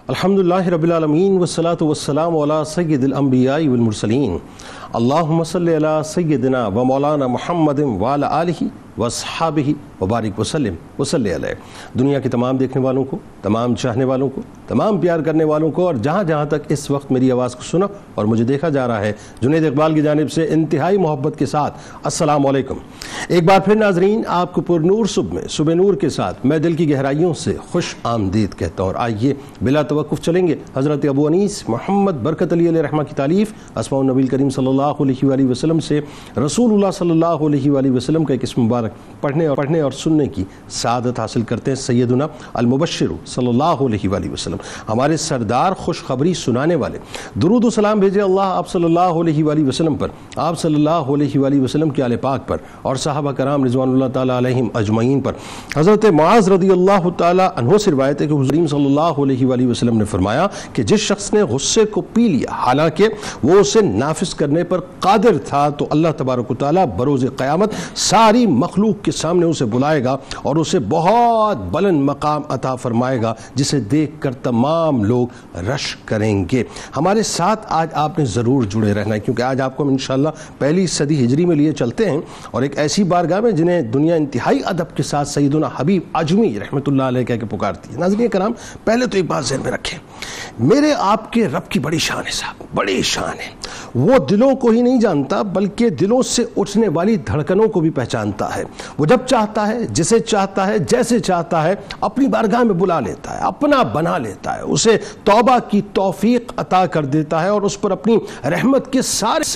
الحمدللہ رب العالمین والصلاة والسلام علی سید الانبیاء والمرسلین اللہم صلی علی سیدنا و مولانا محمد وعلی آلہ واصحابہ وبارک وسلم وصلی علیہ۔ دنیا کے تمام دیکھنے والوں کو، تمام چاہنے والوں کو، تمام پیار کرنے والوں کو اور جہاں جہاں تک اس وقت میری آواز کو سنا اور مجھے دیکھا جا رہا ہے، جنید اقبال کی جانب سے انتہائی محبت کے ساتھ السلام علیکم۔ ایک بار پھر ناظرین، آپ کو پر نور صبح میں صبح نور کے ساتھ میں دل کی گہرائیوں سے خوش آمدید کہتا ہوں، اور آئیے بلا توقف چلیں گے حضرت ابو انیس محمد برکت علی علیہ رحمہ کی تالیف اسماء النبی کریم صلی اللہ علیہ وآلہ وسلم سے رسول اللہ صلی اللہ علیہ وآلہ وسلم کا ایک اسم مبارک پڑھنے اور سننے کی سعادت حاصل کرتے ہیں۔ سیدنا المبشر صلی اللہ علیہ وآلہ وسلم، ہمارے سردار خوشخبری سنانے والے، درود و سلام بھیجے اللہ آپ صلی اللہ علیہ وآلہ وسلم پر، آپ صلی اللہ علیہ وآلہ وسلم کے آل پاک پر اور صحابہ کرام رضوان اللہ تعالیٰ علیہم اجمعین پر۔ حضرت معاذ رضی اللہ تعالیٰ عنہ سے روایت ہے کہ حضور صلی اللہ علیہ وآلہ وسلم نے فرمایا کہ جس شخص نے غصے کو پی لیا حالانکہ وہ اسے نافذ کرنے پر قادر تھا، تو اللہ تبارک و تعالیٰ بروز قیامت ساری مخلوق کے سامنے اسے بلائے گا اور اسے بہت بلند مقام عطا فرمائے گا جسے دیکھ کر تمام لوگ رش کریں گے۔ ہمارے ساتھ آج آپ نے ضرور جڑے رہنا ہے، کیونکہ آج آپ کو ہم انشاءاللہ پہلی صدی ہجری میں لیے چلتے ہیں اور ایک ایسی بارگاہ میں جنہیں دنیا انتہائی ادب کے ساتھ سیدنا حبیب اجمی رحمۃ اللہ علیہ کہہ کے پکارتی ہے۔ ناظرین کرام، پہلے تو ایک بات ذہن میں رکھیں، میرے آپ کے رب کی بڑی شان ہے صاحب، بڑی شان ہے۔ وہ دلوں کو ہی نہیں جانتا بلکہ دلوں سے اٹھنے والی دھڑکنوں کو بھی پہچانتا ہے۔ وہ جب چاہتا ہے، جسے چاہتا ہے، جیسے چاہتا ہے اپنی بارگاہ میں بلا لیتا ہے، اپنا بنا لیتا ہے، اسے توبہ کی توفیق عطا کر دیتا ہے اور اس پر اپنی رحمت کے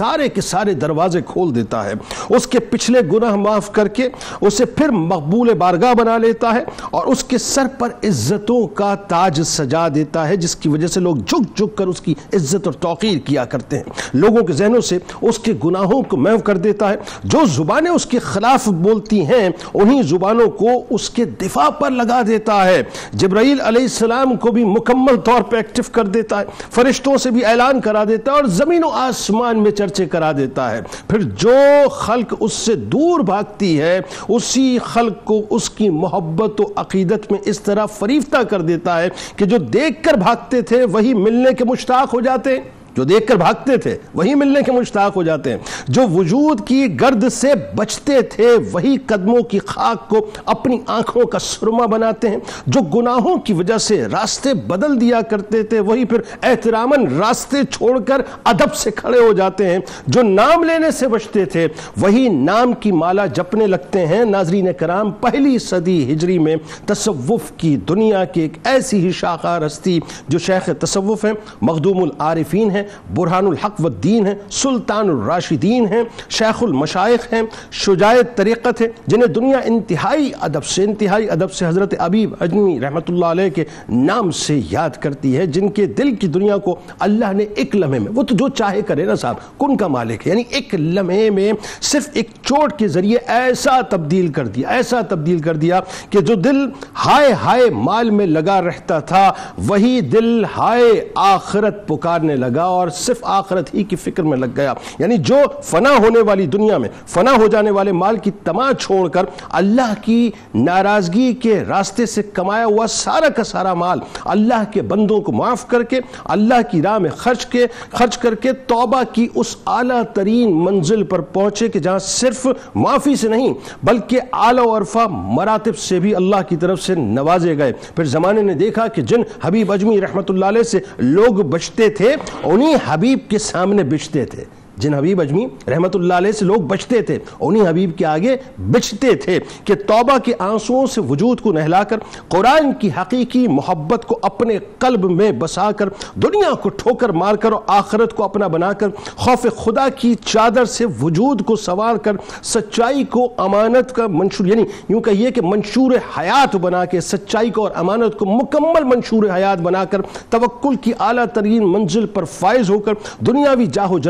سارے دروازے کھول دیتا ہے، اس کے پچھلے گناہ معاف کر کے اسے پھر مقبول بارگاہ بنا لیتا ہے اور اس کے سر پر عزتوں کا تاج سجا دیتا ہے، جس کی وجہ سے لوگ جھک جھک کر اس کی عزت اور توقیر کیا کرتے ہیں۔ لوگوں کے ذہنوں سے اس کے گناہوں کو محو کر دیتا ہے۔ جو زبانیں اس کے خلاف بولتی ہیں انہی زبانوں کو اس کے دفاع پر لگا دیتا ہے۔ جبرائیل علیہ السلام کو بھی مکمل طور پہ ایکٹیو کر دیتا ہے، فرشتوں سے بھی اعلان کرا دیتا ہے اور زمین و آسمان میں چرچے کرا دیتا ہے۔ پھر جو خلق اس سے دور بھاگتی ہے اسی خلق کو اس کی محبت و عقیدت میں اس طرح فریفتہ کر دیتا ہے کہ جو دیکھ کر بھاگتے تھے وہی ملنے کے مشتاق ہو جاتے ہیں، جو دیکھ کر بھاگتے تھے وہی ملنے کے مشتاق ہو جاتے ہیں، جو وجود کی گرد سے بچتے تھے وہی قدموں کی خاک کو اپنی آنکھوں کا سرما بناتے ہیں، جو گناہوں کی وجہ سے راستے بدل دیا کرتے تھے وہی پھر احتراماً راستے چھوڑ کر ادب سے کھڑے ہو جاتے ہیں، جو نام لینے سے بچتے تھے وہی نام کی مالا جپنے لگتے ہیں۔ ناظرین کرام، پہلی صدی ہجری میں تصوف کی دنیا کی ایک ایسی ہی شاخار ہستی جو شیخ تصوف ہیں، مخدوم العارفین ہیں، برہان الحق والدین ہیں، سلطان الراشدین ہیں، شیخ المشائخ ہیں، شجاع طریقت ہیں، جنہیں دنیا انتہائی ادب سے حضرت حبیب اجمی رحمۃ اللہ علیہ کے نام سے یاد کرتی ہے، جن کے دل کی دنیا کو اللہ نے ایک لمحے میں، وہ تو جو چاہے کرے نا صاحب، کن کا مالک ہے، یعنی ایک لمحے میں صرف ایک چوٹ کے ذریعے ایسا تبدیل کر دیا کہ جو دل ہائے مال میں لگا رہتا تھا وہی دل ہائے آخرت پکارنے لگا اور صرف آخرت ہی کی فکر میں لگ گیا۔ یعنی جو فنا ہونے والی دنیا میں فنا ہو جانے والے مال کی تما چھوڑ کر اللہ کی ناراضگی کے راستے سے کمایا ہوا سارا کا سارا مال اللہ کے بندوں کو معاف کر کے اللہ کی راہ میں خرچ کر کے توبہ کی اس اعلیٰ ترین منزل پر پہنچے کہ جہاں صرف معافی سے نہیں بلکہ اعلیٰ و عرفہ مراتب سے بھی اللہ کی طرف سے نوازے گئے۔ پھر زمانے نے دیکھا کہ جن حبیب اجمی رحمۃ اللہ علیہ سے لوگ بچتے تھے انہی حبیب کے سامنے بچتے تھے، جن حبیب اجمی رحمت اللہ علیہ سے لوگ بچتے تھے انہی حبیب کے آگے بچتے تھے کہ توبہ کے آنسوؤں سے وجود کو نہلا کر قرآن کی حقیقی محبت کو اپنے قلب میں بسا کر دنیا کو ٹھوکر مار کر اور آخرت کو اپنا بنا کر خوف خدا کی چادر سے وجود کو سوار کر سچائی کو امانت کا منشور، یعنی یوں کہیے کہ منشور حیات بنا کے سچائی کو اور امانت کو مکمل منشور حیات بنا کر توکل کی اعلیٰ ترین منزل پر فائز ہو کر دنیاوی جاہ و جلال اور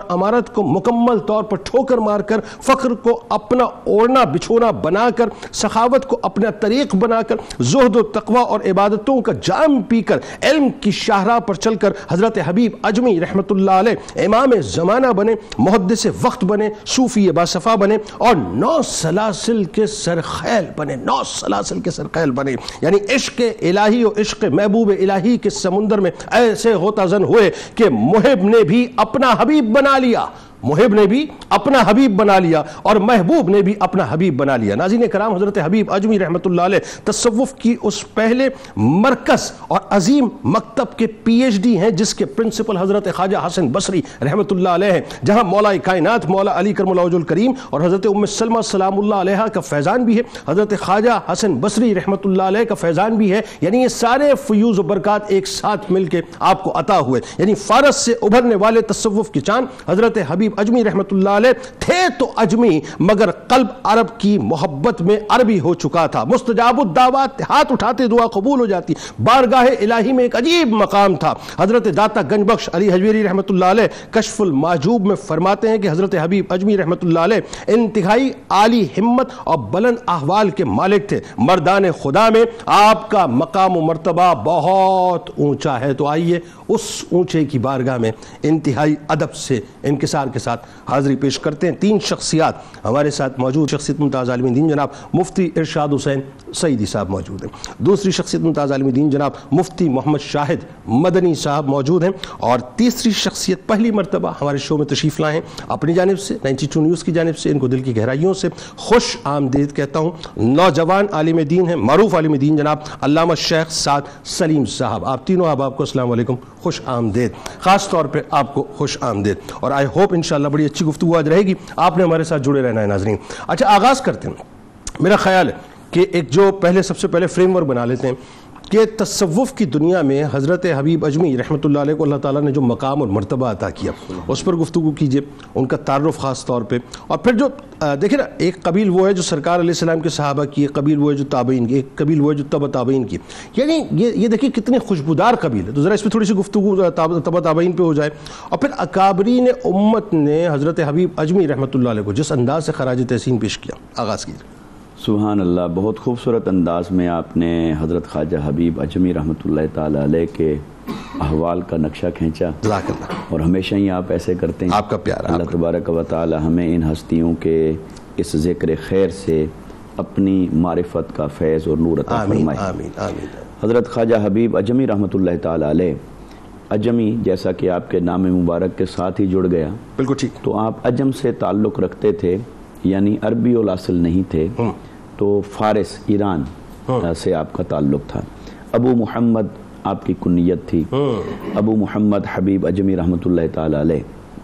امارت کو مکمل طور پر ٹھوکر مار کر، فقر کو اپنا اوڑھنا بچھونا بنا کر، سخاوت کو اپنا طریق بنا کر، زہد و تقوی اور عبادتوں کا جام پی کر، علم کی شاہراہ پر چل کر حضرت حبیب اجمی رحمت اللہ علیہ امام زمانہ بنے، محدث وقت بنے، صوفی باصفا بنے اور 9 سلاسل کے سرخیل بنے، 9 سلاسل کے سرخیل بنے، یعنی عشق الہی و عشق محبوب الہی کے سمندر میں ایسے غوطہ زن ہوئے کہ محب نے بھی اپنا حبیب بنا لیا، محب نے بھی اپنا حبیب بنا لیا اور محبوب نے بھی اپنا حبیب بنا لیا۔ ناظرین کرام، حضرت حبیب اجمی رحمت اللہ علیہ تصوف کی اس پہلے مرکز اور عظیم مکتب کے پی ایچ ڈی ہیں جس کے پرنسپل حضرت خواجہ حسن بصری رحمت اللہ علیہ ہیں، جہاں مولا کائنات مولا علی کرم اللہ وجہ الکریم اور حضرت ام سلمہ سلام اللہ علیہ کا فیضان بھی ہے، حضرت خواجہ حسن بصری رحمت اللہ علیہ کا فیضان بھی ہے، یعنی یہ سارے فیوز و برکات ایک ساتھ مل کے آپ کو عطا ہوئے۔ یعنی فارس سے ابھرنے والے تصوف کی چاند حضرت حبیب اجمی رحمت اللہ علیہ تھے تو اجمی، مگر قلب عرب کی محبت میں عربی ہو چکا تھا۔ مستجاب الدعوات، ہاتھ اٹھاتے دعا قبول ہو جاتی، بارگاہ الہی میں ایک عجیب مقام تھا۔ حضرت داتا گنج بخش علی حجویری رحمت اللہ علیہ کشف المحجوب میں فرماتے ہیں کہ حضرت حبیب اجمی رحمت اللہ علیہ انتہائی عالی ہمت اور بلند احوال کے مالک تھے۔ مردان خدا میں آپ کا مقام و مرتبہ بہت اونچا ہے، تو آئیے اس اونچے کی بارگاہ میں انتہائی ادب سے انکسار کے ساتھ حاضری پیش کرتے ہیں۔ 3 شخصیات ہمارے ساتھ موجود، شخصیت ممتاز عالم دین جناب مفتی ارشاد حسین سعیدی صاحب موجود ہیں، دوسری شخصیت ممتاز عالم دین جناب مفتی محمد شاہد مدنی صاحب موجود ہیں، اور تیسری شخصیت پہلی مرتبہ ہمارے شو میں تشریف لائے ہیں۔ اپنی جانب سے 92 نیوز کی جانب سے ان کو دل کی گہرائیوں سے خوش آمدید کہتا ہوں۔ نوجوان عالم دین ہیں، معروف عالم دین جناب علامہ شیخ سعد سلیم صاحب، آپ تینوں احباب کو السلام علیکم، خوش آمدید، خاص طور پہ آپ کو خوش آمدید، اور آئی ہوپ انشاءاللہ بڑی اچھی گفتگو آج رہے گی، آپ نے ہمارے ساتھ جڑے رہنا ہے ناظرین۔ اچھا، آغاز کرتے ہیں۔ میرا خیال ہے کہ ایک جو سب سے پہلے فریم ورک بنا لیتے ہیں کہ تصوف کی دنیا میں حضرت حبیب اجمی رحمت اللہ علیہ کو اللہ تعالیٰ نے جو مقام اور مرتبہ عطا کیا اس پر گفتگو کیجئے، ان کا تعارف خاص طور پہ، اور پھر جو دیکھیں نا، ایک قبیل وہ ہے جو سرکار علیہ السلام کے صحابہ کی، ایک قبیل وہ ہے جو تابعین کی، ایک قبیل وہ ہے جو تبع تابعین کی، یعنی یہ دیکھیں کتنی خوشبودار قبیل ہے۔ تو ذرا اس پہ تھوڑی سی گفتگو تبع تابعین پہ ہو جائے، اور پھر اکابرین امت نے حضرت حبیب اجمی رحمت اللہ علیہ کو جس انداز سے خراج تحسین پیش کیا، آغاز کیجئے۔ سبحان اللہ، بہت خوبصورت انداز میں آپ نے حضرت خواجہ حبیب اجمی رحمۃ اللہ تعالی علیہ کے احوال کا نقشہ کھینچا، جزاک اللہ، اور ہمیشہ ہی آپ ایسے کرتے ہیں۔ آپ کا پیار، اللہ تبارک و تعالی ہمیں ان ہستیوں کے اس ذکر خیر سے اپنی معرفت کا فیض اور نور عطا فرمائے۔ آمین آمین۔ حضرت خواجہ حبیب اجمی رحمۃ اللہ تعالی علیہ، اجمی جیسا کہ آپ کے نام مبارک کے ساتھ ہی جڑ گیا، بالکل ٹھیک، تو آپ عجم سے تعلق رکھتے تھے، یعنی عربی الاصل نہیں تھے، تو فارس ایران سے آپ کا تعلق تھا۔ ابو محمد آپ کی کنیت تھی، ابو محمد حبیب اجمی رحمۃ اللہ تعالی علیہ۔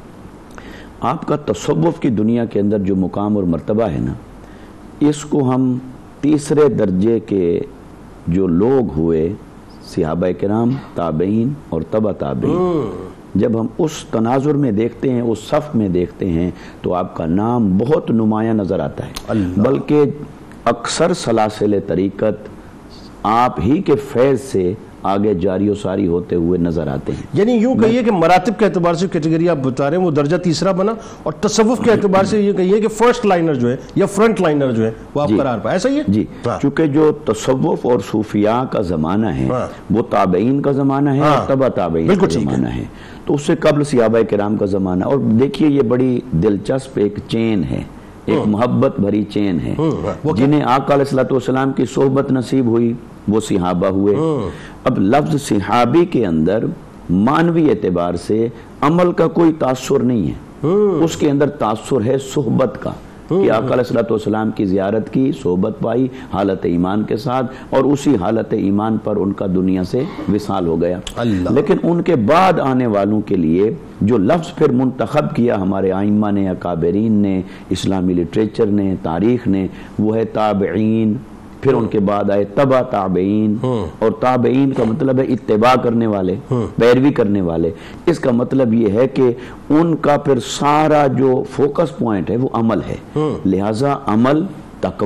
آپ کا تصوف کی دنیا کے اندر جو مقام اور مرتبہ ہے نا، اس کو ہم تیسرے درجے کے جو لوگ ہوئے، صحابہ کرام، تابعین اور تبع تابعین، جب ہم اس تناظر میں دیکھتے ہیں، اس صف میں دیکھتے ہیں، تو آپ کا نام بہت نمایاں نظر آتا ہے، بلکہ اکثر سلاسل طریقت آپ ہی کے فیض سے آگے جاری و ساری ہوتے ہوئے نظر آتے ہیں۔ یعنی یوں کہیے کہ مراتب کے اعتبار سے کیٹیگری آپ بتا رہے ہیں وہ درجہ تیسرا بنا، اور تصوف کے اعتبار سے یہ کہیے کہ فرسٹ لائنر جو ہے یا فرنٹ لائنر جو ہے وہ آپ قرار پائے، ایسا ہی ہے؟ جی، چونکہ جو تصوف اور صوفیاء کا زمانہ ہے وہ تابعین کا زمانہ ہے اور تبع تابعین کا زمانہ ہے، تو اس سے قبل صحابہ کرام کا زمانہ۔ اور دیکھیے یہ بڑی دلچسپ ایک چین ہے، ایک محبت بھری چین ہے۔ جنہیں آقا علیہ السلام کی صحبت نصیب ہوئی وہ صحابہ ہوئے۔ اب لفظ صحابی کے اندر معنوی اعتبار سے عمل کا کوئی تاثر نہیں ہے، اس کے اندر تاثر ہے صحبت کا، کہ آقا علیہ السلام کی زیارت کی، صحبت پائی حالت ایمان کے ساتھ، اور اسی حالت ایمان پر ان کا دنیا سے وصال ہو گیا۔ لیکن ان کے بعد آنے والوں کے لیے جو لفظ پھر منتخب کیا ہمارے ائمہ نے، اکابرین نے، اسلامی لٹریچر نے، تاریخ نے، وہ ہے تابعین۔ پھر ان کے بعد آئے تبع تابعین، اور تابعین کا مطلب ہے اتباع کرنے والے، پیروی کرنے والے۔ اس کا مطلب یہ ہے کہ ان کا پھر سارا جو فوکس پوائنٹ ہے وہ عمل ہے، لہٰذا عمل، تقوی،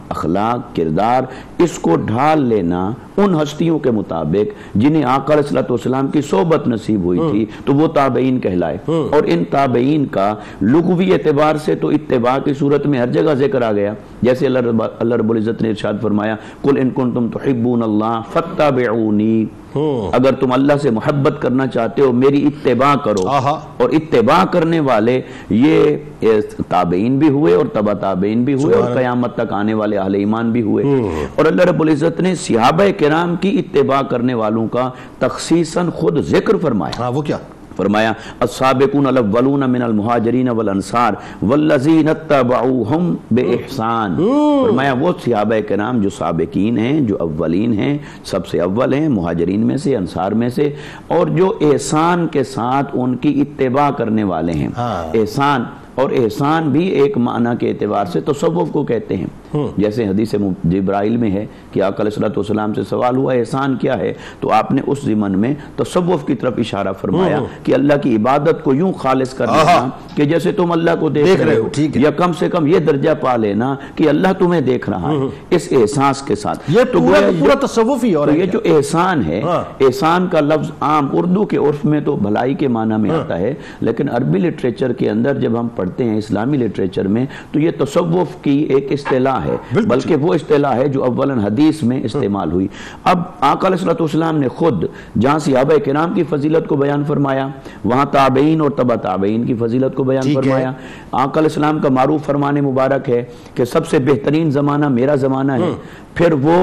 اخلاق کردار اس کو ڈھال لینا ان ہستیوں کے مطابق جنہیں آقا علیہ الصلوۃ والسلام کی صحبت نصیب ہوئی تھی تو وہ تابعین کہلائے. اور ان تابعین کا لغوی اعتبار سے تو اتباع کی صورت میں ہر جگہ ذکر آ گیا, جیسے اللہ رب العزت نے ارشاد فرمایا قل ان کنتم تحبون اللہ فاتبعونی, اگر تم اللہ سے محبت کرنا چاہتے ہو میری اتباع کرو. اور اتباع کرنے والے یہ تابعین بھی ہوئے اور تبع تابعین بھی ہوئے اور قیامت تک آنے والے اہل ایمان بھی ہوئے. اور اللہ رب العزت نے صحابہ کرام کی اتباع کرنے والوں کا تخصیصاً خود ذکر فرمایا. وہ کیا فرمایا السابقون الاولون من المہاجرین والانصار والذین اتبعوہم باحسان. فرمایا وہ صحابہ کرام جو سابقین ہیں, جو اولین ہیں, سب سے اول ہیں مہاجرین میں سے, انصار میں سے, اور جو احسان کے ساتھ ان کی اتباع کرنے والے ہیں. احسان, اور احسان بھی ایک معنی کے اعتبار سے تصوف کو کہتے ہیں. جیسے حدیث جبرائیل میں ہے کہ آقا علیہ الصلوۃ والسلام سے سوال ہوا احسان کیا ہے, تو آپ نے اس ضمن میں تصوف کی طرف اشارہ فرمایا کہ اللہ کی عبادت کو یوں خالص کر لینا کہ جیسے تم اللہ کو دیکھ رہے ہو, یا کم سے کم یہ درجہ پا لینا کہ اللہ تمہیں دیکھ رہا ہے, اس احساس کے ساتھ. یہ پورا تصوف ہی. اور یہ جو احسان ہے, احسان کا لفظ عام اردو کے عرف میں تو بھلائی کے معنی میں آتا ہے, لیکن عربی لٹریچر کے اندر جب ہم پڑھتے ہیں اسلامی لٹریچر میں تو یہ تصوف کی ایک اصطلاح ہے, بلکہ وہ اصطلاح ہے جو اولاً حدیث میں استعمال ہوئی. اب آقا علیہ الصلوۃ والسلام نے خود جہاں صحابہ کرام کی فضیلت کو بیان فرمایا, وہاں تابعین اور تبع تابعین کی فضیلت کو بیان فرمایا. آقا علیہ السلام کا معروف فرمان مبارک ہے کہ سب سے بہترین زمانہ میرا زمانہ ہے, پھر وہ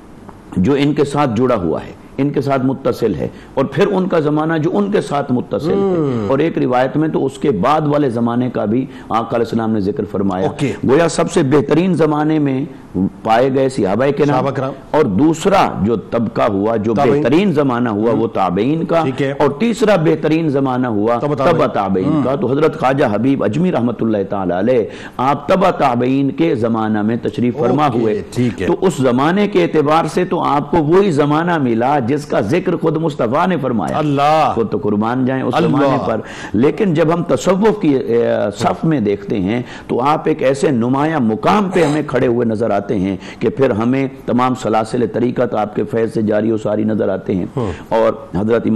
جو ان کے ساتھ جڑا ہوا ہے, ان کے ساتھ متصل ہے, اور پھر ان کا زمانہ جو ان کے ساتھ متصل ہے. اور ایک روایت میں تو اس کے بعد والے زمانے کا بھی آقا علیہ السلام نے ذکر فرمایا. گویا سب سے بہترین زمانے میں پائے گئے صحابہ کرام, اور دوسرا جو طبقہ ہوا, جو بہترین زمانہ ہوا وہ تابعین کا, اور تیسرا بہترین زمانہ ہوا تبع تابعین کا. تو حضرت خواجہ حبیب اجمی رحمۃ اللہ تعالی علیہ آپ تبع تابعین کے زمانہ میں تشریف فرما ہوئے. تو اس زمانے کے اعتبار سے تو آپ کو وہی زمانہ ملا جس کا ذکر خود مصطفیٰ نے فرمایا. اللہ خود تو قربان جائیں اس زمانے پر. لیکن جب ہم تصوف کی صف میں دیکھتے ہیں تو آپ ایک ایسے نمایاں مقام پہ ہمیں کھڑے ہوئے نظر آتے ہیں کہ پھر ہمیں تمام سلاسل طریقت آپ کے فیض سے جاری و ساری نظر آتے ہیں. اور حضرت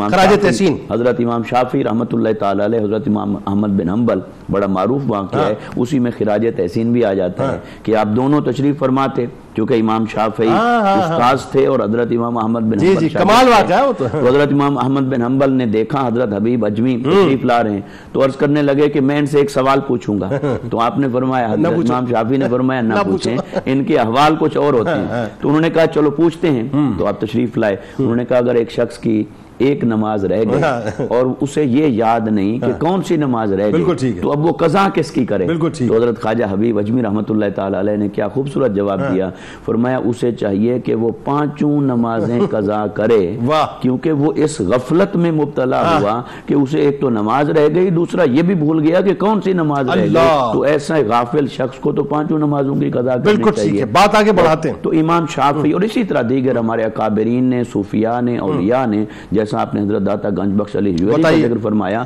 امام شافعی رحمۃ اللہ تعالی علیہ, حضرت امام احمد بن حنبل, بڑا معروف واقعہ ہے, اسی میں خراج تحسین بھی آ جاتا ہے کہ آپ دونوں تشریف فرماتے, کیونکہ امام شافعی استاذ تھے اور حضرت امام احمد بن حنبل کمال واقعہ ہے. تو حضرت امام احمد بن حنبل نے دیکھا حضرت حبیب اجمی تشریف لا رہے ہیں, تو عرض کرنے لگے کہ میں ان سے ایک سوال پوچھوں گا. تو آپ نے فرمایا, حضرت امام شافعی نے فرمایا نہ پوچھیں, ان کے احوال کچھ اور ہوتے ہیں. تو انہوں نے کہا چلو پوچھتے ہیں. تو آپ تشریف لائے. انہوں نے کہا اگر ایک شخص کی ایک نماز رہ گئی اور اسے یہ یاد نہیں کہ کون سی نماز رہ گئی, تو اب وہ قضا کس کی کرے؟ تو حضرت خواجہ حبیب اجمی رحمۃ اللہ تعالی علیہ نے کیا خوبصورت جواب دیا. فرمایا اسے چاہیے کہ وہ 5 نمازیں قضا کرے, کیونکہ وہ اس غفلت میں مبتلا ہوا کہ اسے ایک تو نماز رہ گئی, دوسرا یہ بھی بھول گیا کہ کون سی نماز رہ گئی. تو ایسا غافل شخص کو تو 5 نمازوں کی قضا کرنی چاہیے. بات آگے بڑھاتے ہیں. تو امام شافعی اور اسی طرح دیگر ہمارے اکابرین نے, صوفیاء نے, اولیاء نے, جیسا آپ نے حضرت داتا گنج بخش علی حجویری کا ذکر فرمایا,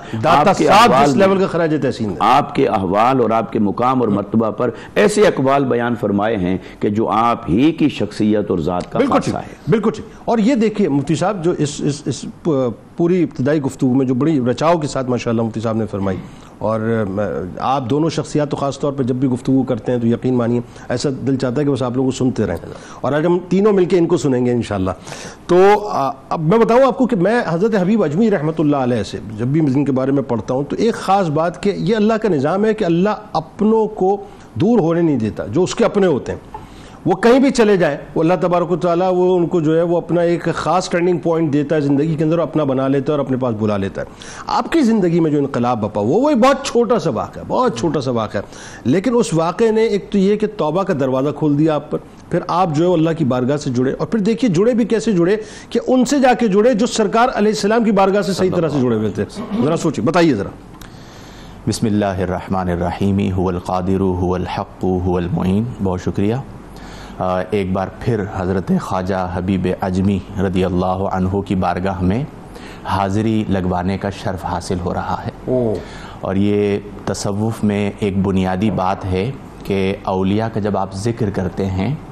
آپ کے احوال اور آپ کے مقام اور مرتبہ پر ایسے اقوال بیان فرمائے ہیں کہ جو آپ ہی کی شخصیت اور ذات کا خاصہ ہے. بالکل. اور یہ دیکھیں مفتی صاحب, جو اس پوری ابتدائی گفتگو میں جو بڑی رچاؤ کے ساتھ ماشاءاللہ مفتی صاحب نے فرمائی, اور آپ دونوں شخصیات تو خاص طور پہ جب بھی گفتگو کرتے ہیں تو یقین مانیے ایسا دل چاہتا ہے کہ بس آپ لوگوں کو سنتے رہیں, اور آج ہم تینوں مل کے ان کو سنیں گے انشاءاللہ. تو اب میں بتاؤں آپ کو کہ میں حضرت حبیب اجمی رحمۃ اللہ علیہ سے جب بھی ان کے بارے میں پڑھتا ہوں تو ایک خاص بات کہ یہ اللہ کا نظام ہے کہ اللہ اپنوں کو دور ہونے نہیں دیتا. جو اس کے اپنے ہوتے ہیں وہ کہیں بھی چلے جائیں, وہ اللہ تبارک و تعالیٰ وہ ان کو جو ہے وہ اپنا ایک خاص ٹرننگ پوائنٹ دیتا ہے زندگی کے اندر, اپنا بنا لیتا ہے اور اپنے پاس بلا لیتا ہے. آپ کی زندگی میں جو انقلاب بپا وہ ایک بہت چھوٹا سا واقعہ ہے, بہت چھوٹا سا واقعہ ہے, لیکن اس واقعے نے ایک تو یہ کہ توبہ کا دروازہ کھول دیا آپ پر. پھر آپ جو ہے اللہ کی بارگاہ سے جڑے, اور پھر دیکھیے جڑے بھی کیسے جڑے کہ ان سے جا کے جڑے جو سرکار علیہ السلام کی بارگاہ سے صحیح طرح سے جڑے ہوئے تھے. ذرا سوچیے, بتائیے ذرا. بسم اللہ الرحمن الرحیم. هو القادر هو الحق هو المعین. بہت شکریہ. ایک بار پھر حضرت خواجہ حبیب اجمی رضی اللہ عنہ کی بارگاہ میں حاضری لگوانے کا شرف حاصل ہو رہا ہے. اور یہ تصوف میں ایک بنیادی بات ہے کہ اولیاء کا جب آپ ذکر کرتے ہیں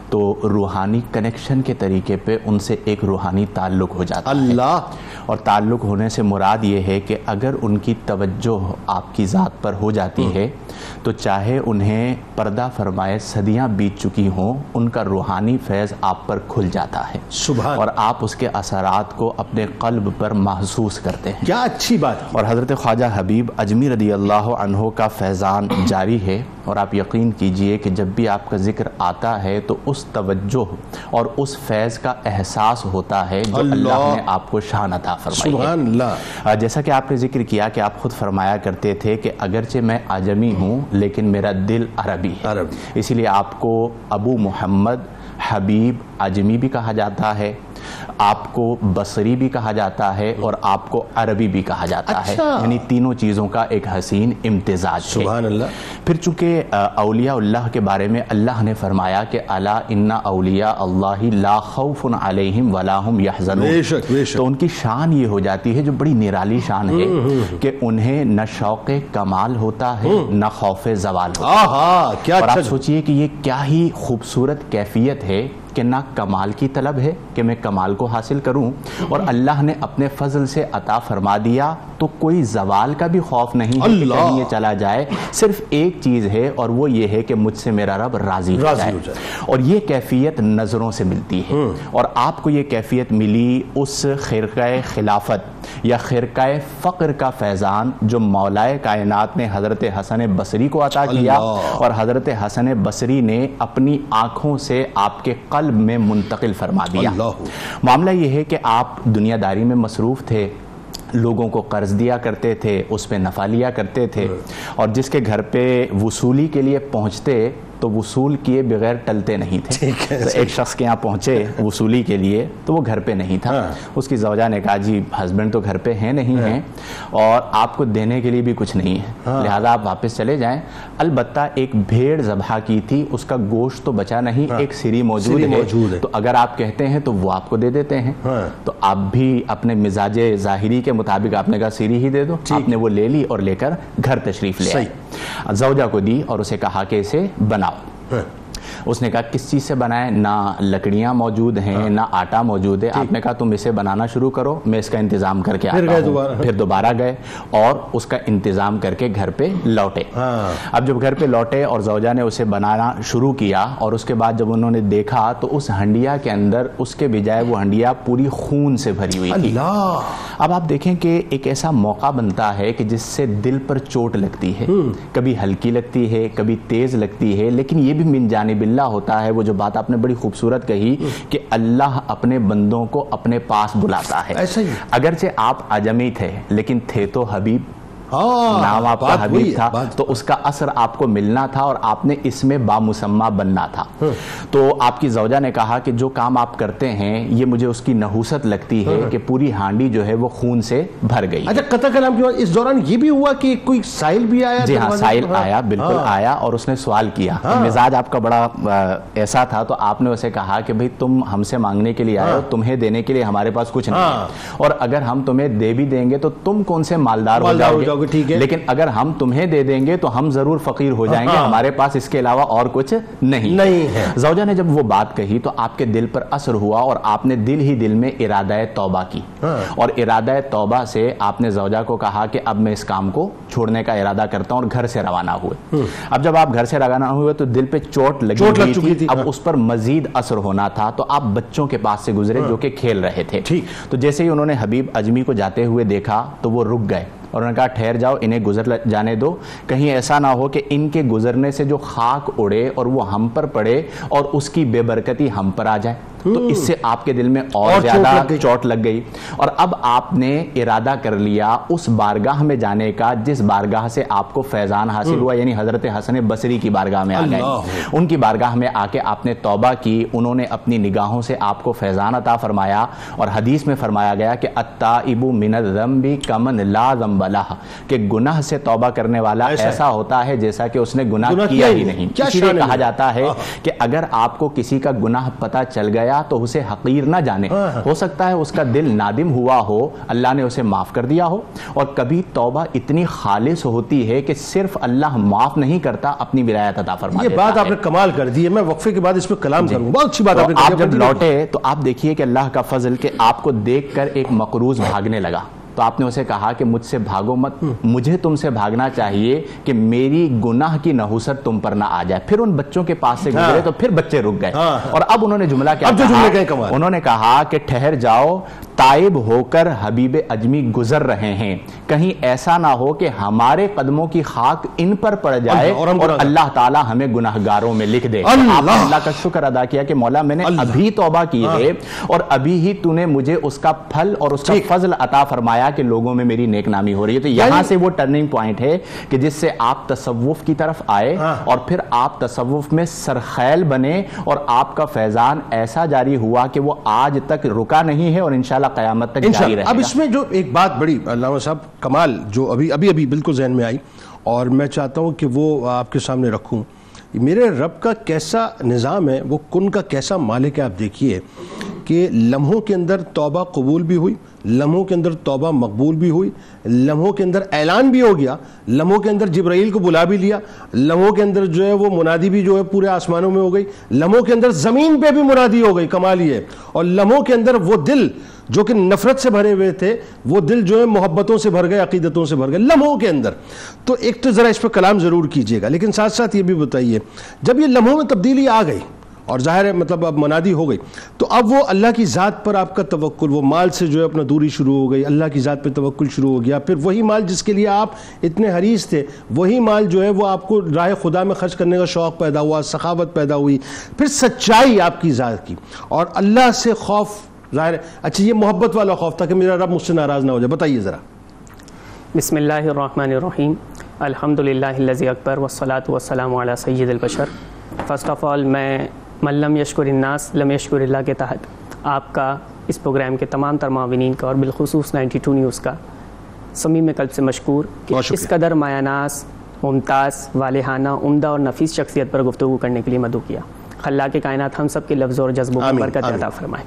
تو روحانی کنیکشن کے طریقے پہ ان سے ایک روحانی تعلق ہو جاتا ہے. اللہ. اور تعلق ہونے سے مراد یہ ہے کہ اگر ان کی توجہ آپ کی ذات پر ہو جاتی ہے تو چاہے انہیں پردہ فرمائے صدیاں بیت چکی ہوں، ان کا روحانی فیض آپ پر کھل جاتا ہے. سبحان. اور آپ اس کے اثرات کو اپنے قلب پر محسوس کرتے ہیں. کیا اچھی بات. اور حضرت خواجہ حبیب اجمی رضی اللہ عنہ کا فیضان جاری ہے، اور آپ یقین کیجئے کہ جب بھی آپ کا ذکر آتا ہے تو اس توجہ اور اس فیض کا احساس ہوتا ہے جو اللہ نے آپ کو شان عطا فرمائی ہے. سبحان اللہ. جیسا کہ آپ نے ذکر کیا کہ آپ خود فرمایا کرتے تھے کہ اگرچہ میں عجمی ہوں لیکن میرا دل عربی ہے. اسی لیے آپ کو ابو محمد حبیب عجمی بھی کہا جاتا ہے، آپ کو بصری بھی کہا جاتا ہے، اور آپ کو عربی بھی کہا جاتا ہے. یعنی تینوں چیزوں کا ایک حسین امتزاج ہے. سبحان اللہ. پھر چونکہ اولیاء اللہ کے بارے میں اللہ نے فرمایا کہ الا ان اولیاء اللہ لا خوف علیہم ولا هم یحزنون. بے شک بے شک. تو ان کی شان یہ ہو جاتی ہے جو بڑی نرالی شان ہے کہ انہیں نہ شوق کمال ہوتا ہے نہ خوف زوال ہوتا ہے. آہا کیا اور آپ اچھا. سوچئے کہ یہ کیا ہی خوبصورت کیفیت ہے کہ نہ کمال کی طلب ہے کہ میں کمال کو حاصل کروں، اور اللہ نے اپنے فضل سے عطا فرما دیا تو کوئی زوال کا بھی خوف نہیں ہے کہ کہیں یہ چلا جائے. صرف ایک چیز ہے اور وہ یہ ہے کہ مجھ سے میرا رب راضی ہو جائے. اور یہ کیفیت نظروں سے ملتی ہے، اور آپ کو یہ کیفیت ملی اس خرقہ خلافت یا خرقہ فقر کا فیضان جو مولائے کائنات نے حضرت حسن بصری کو عطا کیا، اور حضرت حسن بصری نے اپنی آنکھوں سے آپ کے قلب میں منتقل فرما دیا. معاملہ یہ ہے کہ آپ دنیا داری میں مصروف تھے، لوگوں کو قرض دیا کرتے تھے، اس پہ نفع لیا کرتے تھے، اور جس کے گھر پہ وصولی کے لیے پہنچتے تو وصول کیے بغیر ٹلتے نہیں تھے. تو ایک شخص کے یہاں پہنچے وصولی کے لیے تو وہ گھر پہ نہیں تھا. اس کی زوجہ نے کہا جی ہسبینڈ تو گھر پہ ہیں نہیں ہیں اور آپ کو دینے کے لیے بھی کچھ نہیں ہے، لہذا آپ واپس چلے جائیں. البتہ ایک بھیڑ ذبح کی تھی، اس کا گوشت تو بچا نہیں، ایک سری موجود ہے، تو اگر آپ کہتے ہیں تو وہ آپ کو دے دیتے ہیں. تو آپ بھی اپنے مزاج ظاہری کے مطابق آپ نے کہا سری ہی دے دو. آپ نے وہ لے لی اور لے کر گھر تشریف لے آئے، زوجہ کو دی اور اسے کہا کہ اسے بناؤ. اس نے کہا کس چیز سے بنائیں؟ نہ لکڑیاں موجود ہیں نہ آٹا موجود ہے. آپ نے کہا تم اسے بنانا شروع کرو، میں اس کا انتظام کر کے آتا ہوں. پھر دوبارہ گئے اور اس کا انتظام کر کے گھر پہ لوٹے. اب جب گھر پہ لوٹے اور زوجہ نے اسے بنانا شروع کیا، اور اس کے بعد جب انہوں نے دیکھا تو اس ہنڈیا کے اندر اس کے بجائے وہ ہنڈیا پوری خون سے بھری ہوئی تھی. اب آپ دیکھیں کہ ایک ایسا موقع بنتا ہے کہ جس سے دل پر چوٹ لگتی ہے، کبھی ہلکی لگتی ہے کبھی تیز لگتی ہے، لیکن یہ بھی من جانب اللہ ہوتا ہے. وہ جو بات آپ نے بڑی خوبصورت کہی کہ اللہ اپنے بندوں کو اپنے پاس بلاتا ہے. اگرچہ آپ عجمی تھے لیکن تھے تو حبیب، نام آپ کا حبیب تھا، تو اس کا اثر آپ کو ملنا تھا اور آپ نے اس میں بامسمہ بننا تھا. تو آپ کی زوجہ نے کہا کہ جو کام آپ کرتے ہیں یہ مجھے اس کی نحوست لگتی ہے کہ پوری ہانڈی جو ہے وہ خون سے بھر گئی. اچھا قطع کلام کے بعد اس دوران یہ بھی ہوا کہ کوئی سائل بھی آیا؟ جی ہاں، سائل آیا، بالکل آیا، اور اس نے سوال کیا. مزاج آپ کا بڑا ایسا تھا تو آپ نے اسے کہا کہ بھئی تم ہم سے مانگنے کے لیے آئے ہو، تمہیں دینے کے لیے ہمارے پاس کچھ نہیں ہے، اور اگر ہم تمہیں دے بھی دیں گے تو تم کون سے مالدار ہو جاؤ گے، لیکن اگر ہم تمہیں دے دیں گے تو ہم ضرور فقیر ہو جائیں گے، ہمارے پاس اس کے علاوہ اور کچھ نہیں ہے. زوجہ نے جب وہ بات کہی تو آپ کے دل پر اثر ہوا اور آپ نے دل ہی دل میں ارادہ توبہ کی، اور ارادہ توبہ سے آپ نے زوجہ کو کہا کہ اب میں اس کام کو چھوڑنے کا ارادہ کرتا ہوں، اور گھر سے روانہ ہوئے. اب جب آپ گھر سے روانہ ہوئے تو دل پہ چوٹ لگ چکی تھی، اب اس پر مزید اثر ہونا تھا. تو آپ بچوں کے پاس سے گزرے جو کہ کھیل رہے تھے. تو جیسے ہی انہوں نے حبیب اجمی کو جاتے ہوئے دیکھا تو وہ رک گئے اور انہوں نے کہا ٹھہر جاؤ، انہیں گزر جانے دو، کہیں ایسا نہ ہو کہ ان کے گزرنے سے جو خاک اڑے اور وہ ہم پر پڑے اور اس کی بے برکتی ہم پر آ جائے. تو اس سے آپ کے دل میں اور زیادہ چوٹ لگ گئی، اور اب آپ نے ارادہ کر لیا اس بارگاہ میں جانے کا جس بارگاہ سے آپ کو فیضان حاصل ہوا، یعنی حضرت حسن بصری کی بارگاہ میں آ گئے. ان کی بارگاہ میں آ کے آپ نے توبہ کی، انہوں نے اپنی نگاہوں سے آپ کو فیضان عطا فرمایا. اور حدیث میں فرمایا گیا کہ التائب من الذنب کمن لا ذنب لہ، کہ گناہ سے توبہ کرنے والا ایسا ہوتا ہے جیسا کہ اس نے گناہ کیا ہی نہیں. اسی لیے کہا جاتا ہے کہ اگر آپ کو کسی کا گناہ پتہ چل گیا گیا تو اسے حقیر نہ جانے. ہو سکتا ہے اس کا دل نادم ہوا ہو, اللہ نے اسے معاف کر دیا ہو, اور کبھی توبہ اتنی خالص ہوتی ہے کہ صرف اللہ معاف نہیں کرتا, اپنی ولایت عطا فرما دیتا ہے. یہ بات آپ نے کمال کر دی ہے, میں وقفے کے بعد اس پہ کلام کروں. بہت اچھی بات آپ نے آپ جب لوٹے تو آپ دیکھیے کہ اللہ کا فضل کہ آپ کو دیکھ کر ایک مقروض بھاگنے لگا, تو آپ نے اسے کہا کہ مجھ سے بھاگو مت, مجھے تم سے بھاگنا چاہیے کہ میری گناہ کی نحوست تم پر نہ آ جائے. پھر ان بچوں کے پاس سے گزرے تو پھر بچے رک گئے, اور اب انہوں نے جملہ کیا کہا, انہوں نے کہا کہ ٹھہر جاؤ, تائب ہو کر حبیب اجمی گزر رہے ہیں, کہیں ایسا نہ ہو کہ ہمارے قدموں کی خاک ان پر پڑ جائے اور اللہ تعالیٰ ہمیں گناہگاروں میں لکھ دے. آپ نے اللہ کا شکر ادا کیا کہ مولا میں نے ابھی توبہ کی ہے, اور ابھی ہی تو نے مجھے اس کا پھل اور اس کا فضل عطا فرمایا کہ لوگوں میں میری نیک نامی ہو رہی ہے. تو یہاں سے وہ ٹرننگ پوائنٹ ہے کہ جس سے آپ تصوف کی طرف آئے, اور پھر آپ تصوف میں سرخیل بنے, اور آپ کا فیضان ایسا جاری ہوا کہ وہ آج تک رکا نہیں ہے, اور انشاءاللہ قیامت تک جاری رہے گا. اب اس میں جو ایک بات بڑی علامہ صاحب کمال جو ابھی بالکل ذہن میں آئی, اور میں چاہتا ہوں کہ وہ آپ کے سامنے رکھوں. میرے رب کا کیسا نظام ہے, وہ کن کا کیسا مالک ہے. آپ دیکھیے کہ لمحوں کے اندر توبہ قبول بھی ہوئی, لمحوں کے اندر توبہ مقبول بھی ہوئی, لمحوں کے اندر اعلان بھی ہو گیا, لمحوں کے اندر جبرائیل کو بلا بھی لیا, لمحوں کے اندر جو ہے وہ منادی بھی جو ہے پورے آسمانوں میں ہو گئی, لمحوں کے اندر زمین پہ بھی منادی ہو گئی. کمال یہ ہے. اور لمحوں کے اندر وہ دل جو کہ نفرت سے بھرے ہوئے تھے, وہ دل جو ہے محبتوں سے بھر گئے, عقیدتوں سے بھر گئے لمحوں کے اندر. تو ایک تو ذرا اس پہ کلام ضرور کیجئے گا, لیکن ساتھ ساتھ یہ بھی بتائیے, جب یہ لمحوں میں تبدیلی آ گئی اور ظاہر ہے مطلب اب منادی ہو گئی, تو اب وہ اللہ کی ذات پر آپ کا توکل, وہ مال سے جو ہے اپنا دوری شروع ہو گئی, اللہ کی ذات پہ توکل شروع ہو گیا. پھر وہی مال جس کے لیے آپ اتنے حریص تھے, وہی مال جو ہے وہ آپ کو راہ خدا میں خرچ کرنے کا شوق پیدا ہوا, سخاوت پیدا ہوئی, پھر سچائی آپ کی ذات کی, اور اللہ سے خوف. ظاہر ہے اچھا یہ محبت والا خوف تھا کہ میرا رب مجھ سے ناراض نہ ہو جائے. بتائیے ذرا. بسم اللہ الرحمن الرحیم, الحمدللہ الذی اکبر والصلاة والسلام علی سید البشر. فرسٹ آف آل میں من لم یشکر الناس لم یشکر اللہ کے تحت آپ کا, اس پروگرام کے تمام تر معاونین کا, اور بالخصوص 92 نیوز کا صمیم قلب سے مشکور کہ اس قدر مایہ ناز, ممتاز, والہانہ, عمدہ اور نفیس شخصیت پر گفتگو کرنے کے لیے مدعو کیا. خلاق کائنات ہم سب کے لفظ اور جذبوں کو برکت عطا فرمائے.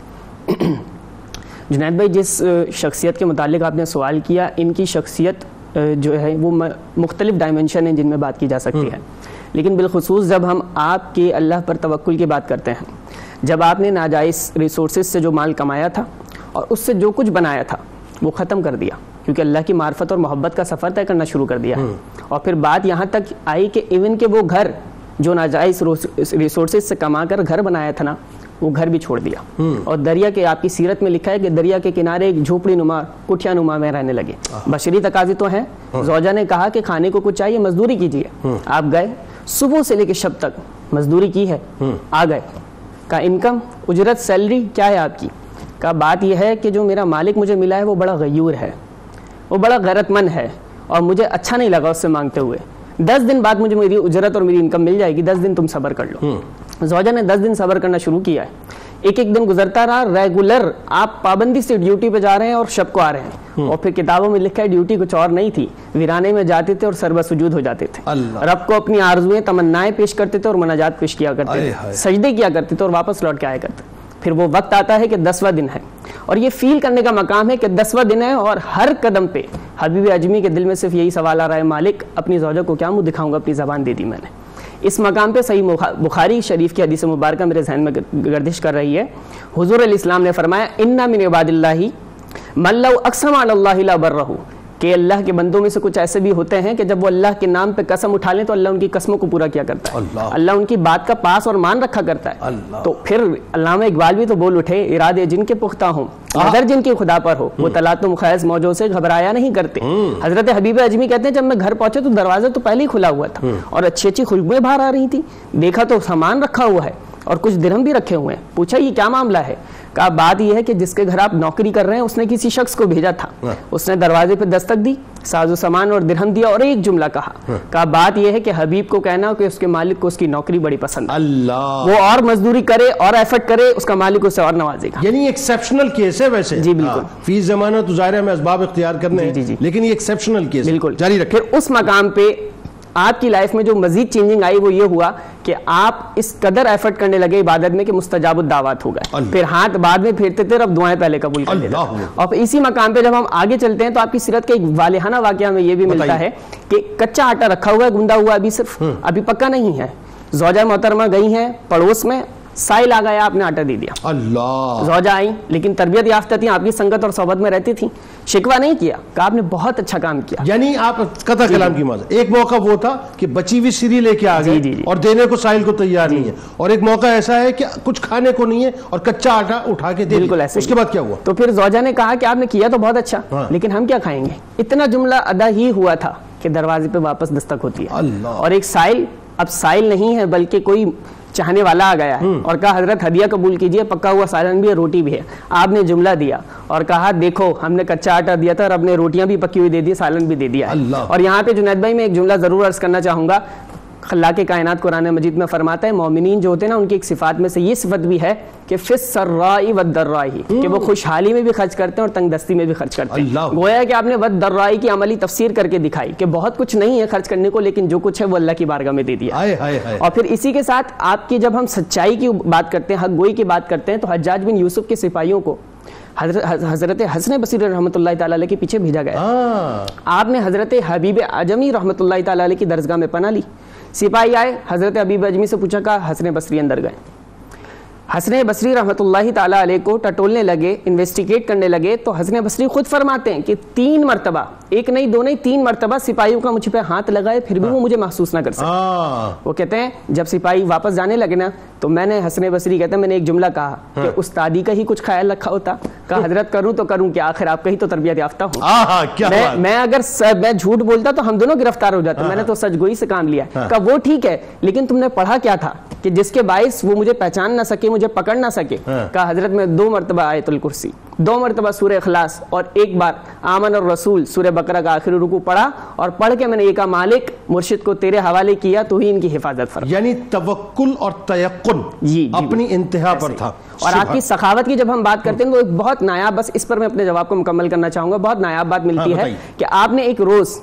جنید بھائی, جس شخصیت کے متعلق آپ نے سوال کیا, ان کی شخصیت جو ہے وہ مختلف ڈائمنشن ہیں جن میں بات کی جا سکتی ہے, لیکن بالخصوص جب ہم آپ کے اللہ پر توکل کی بات کرتے ہیں, جب آپ نے ناجائز ریسورسز سے جو مال کمایا تھا اور اس سے جو کچھ بنایا تھا وہ ختم کر دیا, کیونکہ اللہ کی معرفت اور محبت کا سفر طے کرنا شروع کر دیا, اور پھر بات یہاں تک آئی کہ ایون کہ وہ گھر جو ناجائز ریسورسز سے کما کر گھر بنایا تھا نا, وہ گھر بھی چھوڑ دیا, اور دریا کے, آپ کی سیرت میں لکھا ہے کہ دریا کے کنارے ایک جھوپڑی نما, کٹھیا نما میں رہنے لگے. بشری تقاضے تو ہیں, زوجہ نے کہا کہ کھانے کو کچھ چاہیے, مزدوری کیجیے. آپ گئے, صبح سے لے کے شب تک مزدوری کی ہے, آ گئے. کا انکم, اجرت, سیلری کیا ہے آپ کی؟ کا بات یہ ہے کہ جو میرا مالک مجھے ملا ہے وہ بڑا غیور ہے, وہ بڑا غیرت مند ہے, اور مجھے اچھا نہیں لگا اس سے مانگتے ہوئے. 10 دن بعد مجھے میری اجرت اور میری انکم مل جائے گی, 10 دن تم صبر کر لو. زوجہ نے 10 دن صبر کرنا شروع کیا ہے. ایک دن گزرتا رہا, ریگولر آپ پابندی سے ڈیوٹی پہ جا رہے ہیں اور شب کو آ رہے ہیں, اور پھر کتابوں میں لکھا ہے ڈیوٹی کچھ اور نہیں تھی, ویرانے میں جاتے تھے اور سربہ سجود ہو جاتے تھے, رب کو اپنی آرزویں, تمنائیں پیش کرتے تھے اور مناجات پیش کیا کرتے تھے, سجدے کیا کرتے تھے اور واپس لوٹ کے آیا کرتے. پھر وہ وقت آتا ہے کہ 10واں دن ہے, اور یہ فیل کرنے کا مقام ہے کہ 10واں دن ہے, اور ہر قدم پہ حبیب اجمی کے دل میں صرف یہی سوال آ رہا ہے, مالک اپنی زوجہ کو کیا منہ دکھاؤں گا, اپنی زبان دے دی میں نے. اس مقام پہ صحیح بخاری شریف کی حدیث مبارکہ میرے ذہن میں گردش کر رہی ہے. حضور علیہ السلام نے فرمایا, اِنَّ مِنْ عِبَادِ اللَّهِ مَنْ لَوْ أَقْسَمَ عَلَى اللَّهِ لَبَرَّهُ, کہ اللہ کے بندوں میں سے کچھ ایسے بھی ہوتے ہیں کہ جب وہ اللہ کے نام پہ قسم اٹھا لیں تو اللہ ان کی قسموں کو پورا کیا کرتا ہے, اللہ ان کی بات کا پاس اور مان رکھا کرتا ہے. تو پھر علامہ اقبال بھی تو بول اٹھے, ارادے جن کے پختہ ہوں, نظر جن کی خدا پر ہو, وہ طلعت و مخیز موجوں سے گھبرایا نہیں کرتے. حضرت حبیب اجمی کہتے ہیں جب میں گھر پہنچے تو دروازہ تو پہلے ہی کھلا ہوا تھا, اور اچھی اچھی خوشبوئیں باہر آ رہی تھی, دیکھا تو سامان رکھا ہوا ہے اور کچھ درہم بھی رکھے ہوئے ہیں. پوچھا یہ کیا معاملہ ہے؟ کہا بات یہ ہے کہ جس کے گھر آپ نوکری کر رہے ہیں اس نے کسی شخص کو بھیجا تھا, اس نے دروازے پہ دستک دی, ساز و سامان اور درہم دیا اور ایک جملہ کہا. کہا بات یہ ہے کہ حبیب کو کہنا کہ اس کے مالک کو اس کی نوکری بڑی پسند ہے, وہ اور مزدوری کرے اور ایفرٹ کرے, اس کا مالک اسے اور نوازے گا. یعنی ایکسیپشنل کیس ہے ویسے. جی بالکل, فی زمانہ تو ظاہر ہے ہمیں اسباب اختیار کرنے ہیں, لیکن یہ ایکسیپشنل کیس. بالکل جاری رکھیں. پھر اس مقام پہ آپ کی لائف میں جو مزید چینجنگ آئی وہ یہ ہوا کہ آپ اس قدر ایفرٹ کرنے لگے عبادت میں کہ مستجاب الدعوات ہو گئے. پھر ہاتھ بعد میں پھیرتے تھے اور اب دعائیں پہلے قبول کر لیتے. اور اسی مقام پہ جب ہم آگے چلتے ہیں تو آپ کی سیرت کا ایک والہانہ واقعہ میں یہ بھی ملتا ہے کہ کچا آٹا رکھا ہوا ہے, گندا ہوا ابھی صرف, ابھی پکا نہیں ہے. زوجہ محترمہ گئی ہیں پڑوس میں, سائل آ گیا, آپ نے آٹا دے دیا. اللہ. زوجہ آئیں لیکن تربیت یافتہ تھیں, آپ کی سنگت اور صحبت میں رہتی تھیں, شکوہ نہیں کیا, کہا آپ نے بہت اچھا کام کیا. یعنی آپ قطع کلام کی مزہ, ایک موقع وہ تھا کہ بچی ہوئی سری لے کے آ گئے اور دینے کو سائل کو تیار نہیں ہے, اور ایک موقع ایسا ہے کہ کچھ کھانے کو نہیں ہے اور کچا آٹا اٹھا کے دے دیا. اس کے بعد کیا ہوا؟ تو پھر زوجہ نے کہا کہ آپ نے کیا تو بہت اچھا, لیکن ہم کیا کھائیں گے. اتنا جملہ ادا ہی ہوا تھا کہ دروازے پہ واپس دستک ہوتی ہے, اور ایک سائل, اب سائل نہیں ہے بلکہ کوئی چاہنے والا آ گیا ہے اور کہا حضرت ہدیہ قبول کیجئے, پکا ہوا سالن بھی ہے, روٹی بھی ہے. آپ نے جملہ دیا اور کہا دیکھو ہم نے کچا آٹا دیا تھا اور اب نے روٹیاں بھی پکی ہوئی دے دی, سالن بھی دے دیا ہے. اور یہاں پہ جنید بھائی میں ایک جملہ ضرور عرض کرنا چاہوں گا. خلاق کائنات قرآن مجید میں فرماتا ہے مومنین جو ہوتے ہیں نا ان کی ایک صفات میں سے یہ صفت بھی ہے کہ فی السراء والضراء, کہ وہ خوشحالی میں بھی خرچ کرتے ہیں اور تنگ دستی میں بھی خرچ کرتے ہیں. گویا کہ آپ نے والضراء کی عملی تفسیر کر کے دکھائی کہ بہت کچھ نہیں ہے خرچ کرنے کو, لیکن جو کچھ ہے وہ اللہ کی بارگاہ میں دے دیا. اور پھر اسی کے ساتھ آپ کی جب ہم سچائی کی بات کرتے ہیں, حق گوئی کی بات کرتے ہیں, تو حجاج بن یوسف کے سپاہیوں کو حضرت حسن بصری رحمۃ اللہ تعالی علیہ کے پیچھے بھیجا گیا. آپ نے حضرت حبیب اعجمی رحمۃ اللہ تعالی علیہ کی درسگاہ میں پناہ لی. سپاہی آئے, حضرت حبیب اعجمی سے پوچھا, کہا حسن بصری اندر گئے. حسن بصری رحمۃ اللہ تعالی علیہ کو ٹٹولنے لگے, انویسٹیگیٹ کرنے لگے, تو حسن بصری خود فرماتے ہیں کہ 3 مرتبہ, ایک نہیں دو نہیں 3 مرتبہ سپاہیوں کا مجھ پہ ہاتھ لگائے, پھر بھی وہ مجھے محسوس نہ کر سکے. وہ کہتے ہیں جب سپاہی واپس جانے لگے نا تو میں نے, حسن بصری کہتے ہیں میں نے ایک جملہ کہا کہ استادی کا ہی کچھ خیال رکھا ہوتا. کہا حضرت کروں تو کروں کیا, آخر آپ کا ہی تو تربیت یافتہ ہوں. میں اگر میں جھوٹ بولتا تو ہم دونوں گرفتار ہو جاتے, میں نے تو سچ گوئی سے کام لیا. کہا وہ ٹھیک ہے, لیکن تم نے پڑھا کیا تھا کہ جس کے باعث وہ مجھے پہچان نہ سکے, مجھے پکڑ نہ سکے. کہا حضرت میں 2 مرتبہ آیت الکرسی, 2 مرتبہ سورہ اخلاص, اور 1 بار آمن الرسول سورہ بقرہ کا آخری رکوع پڑھا, اور پڑھ کے میں نے یہ کہا مالک مرشد کو تیرے حوالے کیا, تو ہی ان کی حفاظت فرما. یعنی توکل اور تیقن اپنی انتہا پر تھا. اور آپ کی سخاوت کی جب ہم بات کرتے ہیں تو ایک بہت نایاب, بس اس پر میں اپنے جواب کو مکمل کرنا چاہوں گا, بہت نایاب بات ملتی ہے کہ آپ نے ایک روز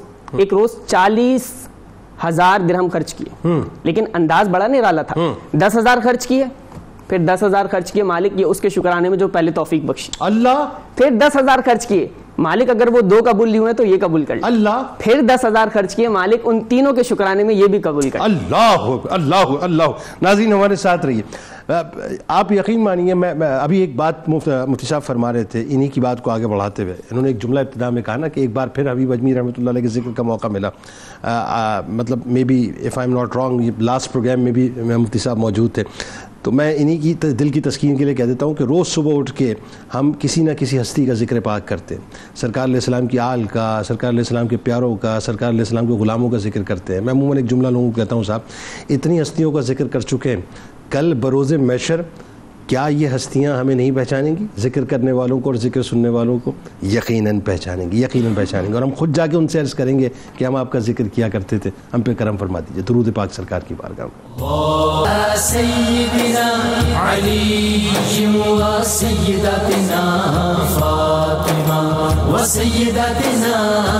40,000 درہم خرچ کیے, لیکن انداز بڑا نرالا تھا. 10,000 خرچ کیے, پھر 10,000 خرچ کیے, مالک یہ اس کے شکرانے میں جو پہلے توفیق بخشی. اللہ. پھر 10,000 خرچ کیے, مالک اگر وہ 2 قبول لیے ہوئے تو یہ قبول کر لیں. اللہ. پھر 10,000 خرچ کیے, مالک ان تینوں کے شکرانے میں یہ بھی قبول کر. اللہ اللہ اللہ. ناظرین ہمارے ساتھ رہیے. آپ یقین مانیے, میں ابھی ایک بات مفتی صاحب فرما رہے تھے, انہی کی بات کو آگے بڑھاتے ہوئے انہوں نے ایک جملہ ابتدا میں کہا نا کہ ایک بار پھر حبیب اجمی رحمۃ اللہ علیہ کے ذکر کا موقع ملا. مطلب maybe if I am not wrong, یہ لاسٹ پروگرام میں بھی مفتی صاحب موجود تھے, تو میں انہی کی دل کی تسکین کے لیے کہہ دیتا ہوں کہ روز صبح اٹھ کے ہم کسی نہ کسی ہستی کا ذکر پاک کرتے ہیں. سرکار علیہ السلام کی آل کا, سرکار علیہ السلام کے پیاروں کا, سرکار علیہ السلام کے غلاموں کا ذکر کرتے ہیں. میں عموماً ایک جملہ لوگوں کو کہتا ہوں, صاحب اتنی ہستیوں کا ذکر کر چکے ہیں, کل بروز محشر کیا یہ ہستیاں ہمیں نہیں پہچانیں گی؟ ذکر کرنے والوں کو اور ذکر سننے والوں کو یقیناً پہچانیں گی, یقیناً پہچانیں گے. اور ہم خود جا کے ان سے عرض کریں گے کہ ہم آپ کا ذکر کیا کرتے تھے, ہم پہ کرم فرما دیجیے. درود پاک سرکار کی بارگاہ میں. سیدنا علی و سیدتنا فاطمہ و سیدتنا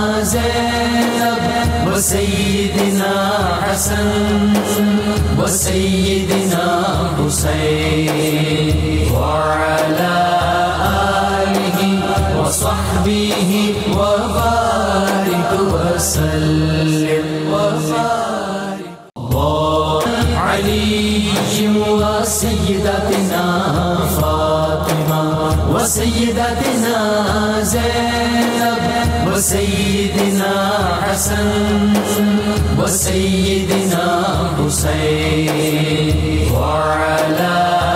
زینب و سیدنا حسن و سیدنا حسین وعلى آله وصحبه وبارك وسلم وبارك علي وسيدتنا فاطمة وسيدتنا زينب وسيدنا حسن وسيدنا حسين وعلى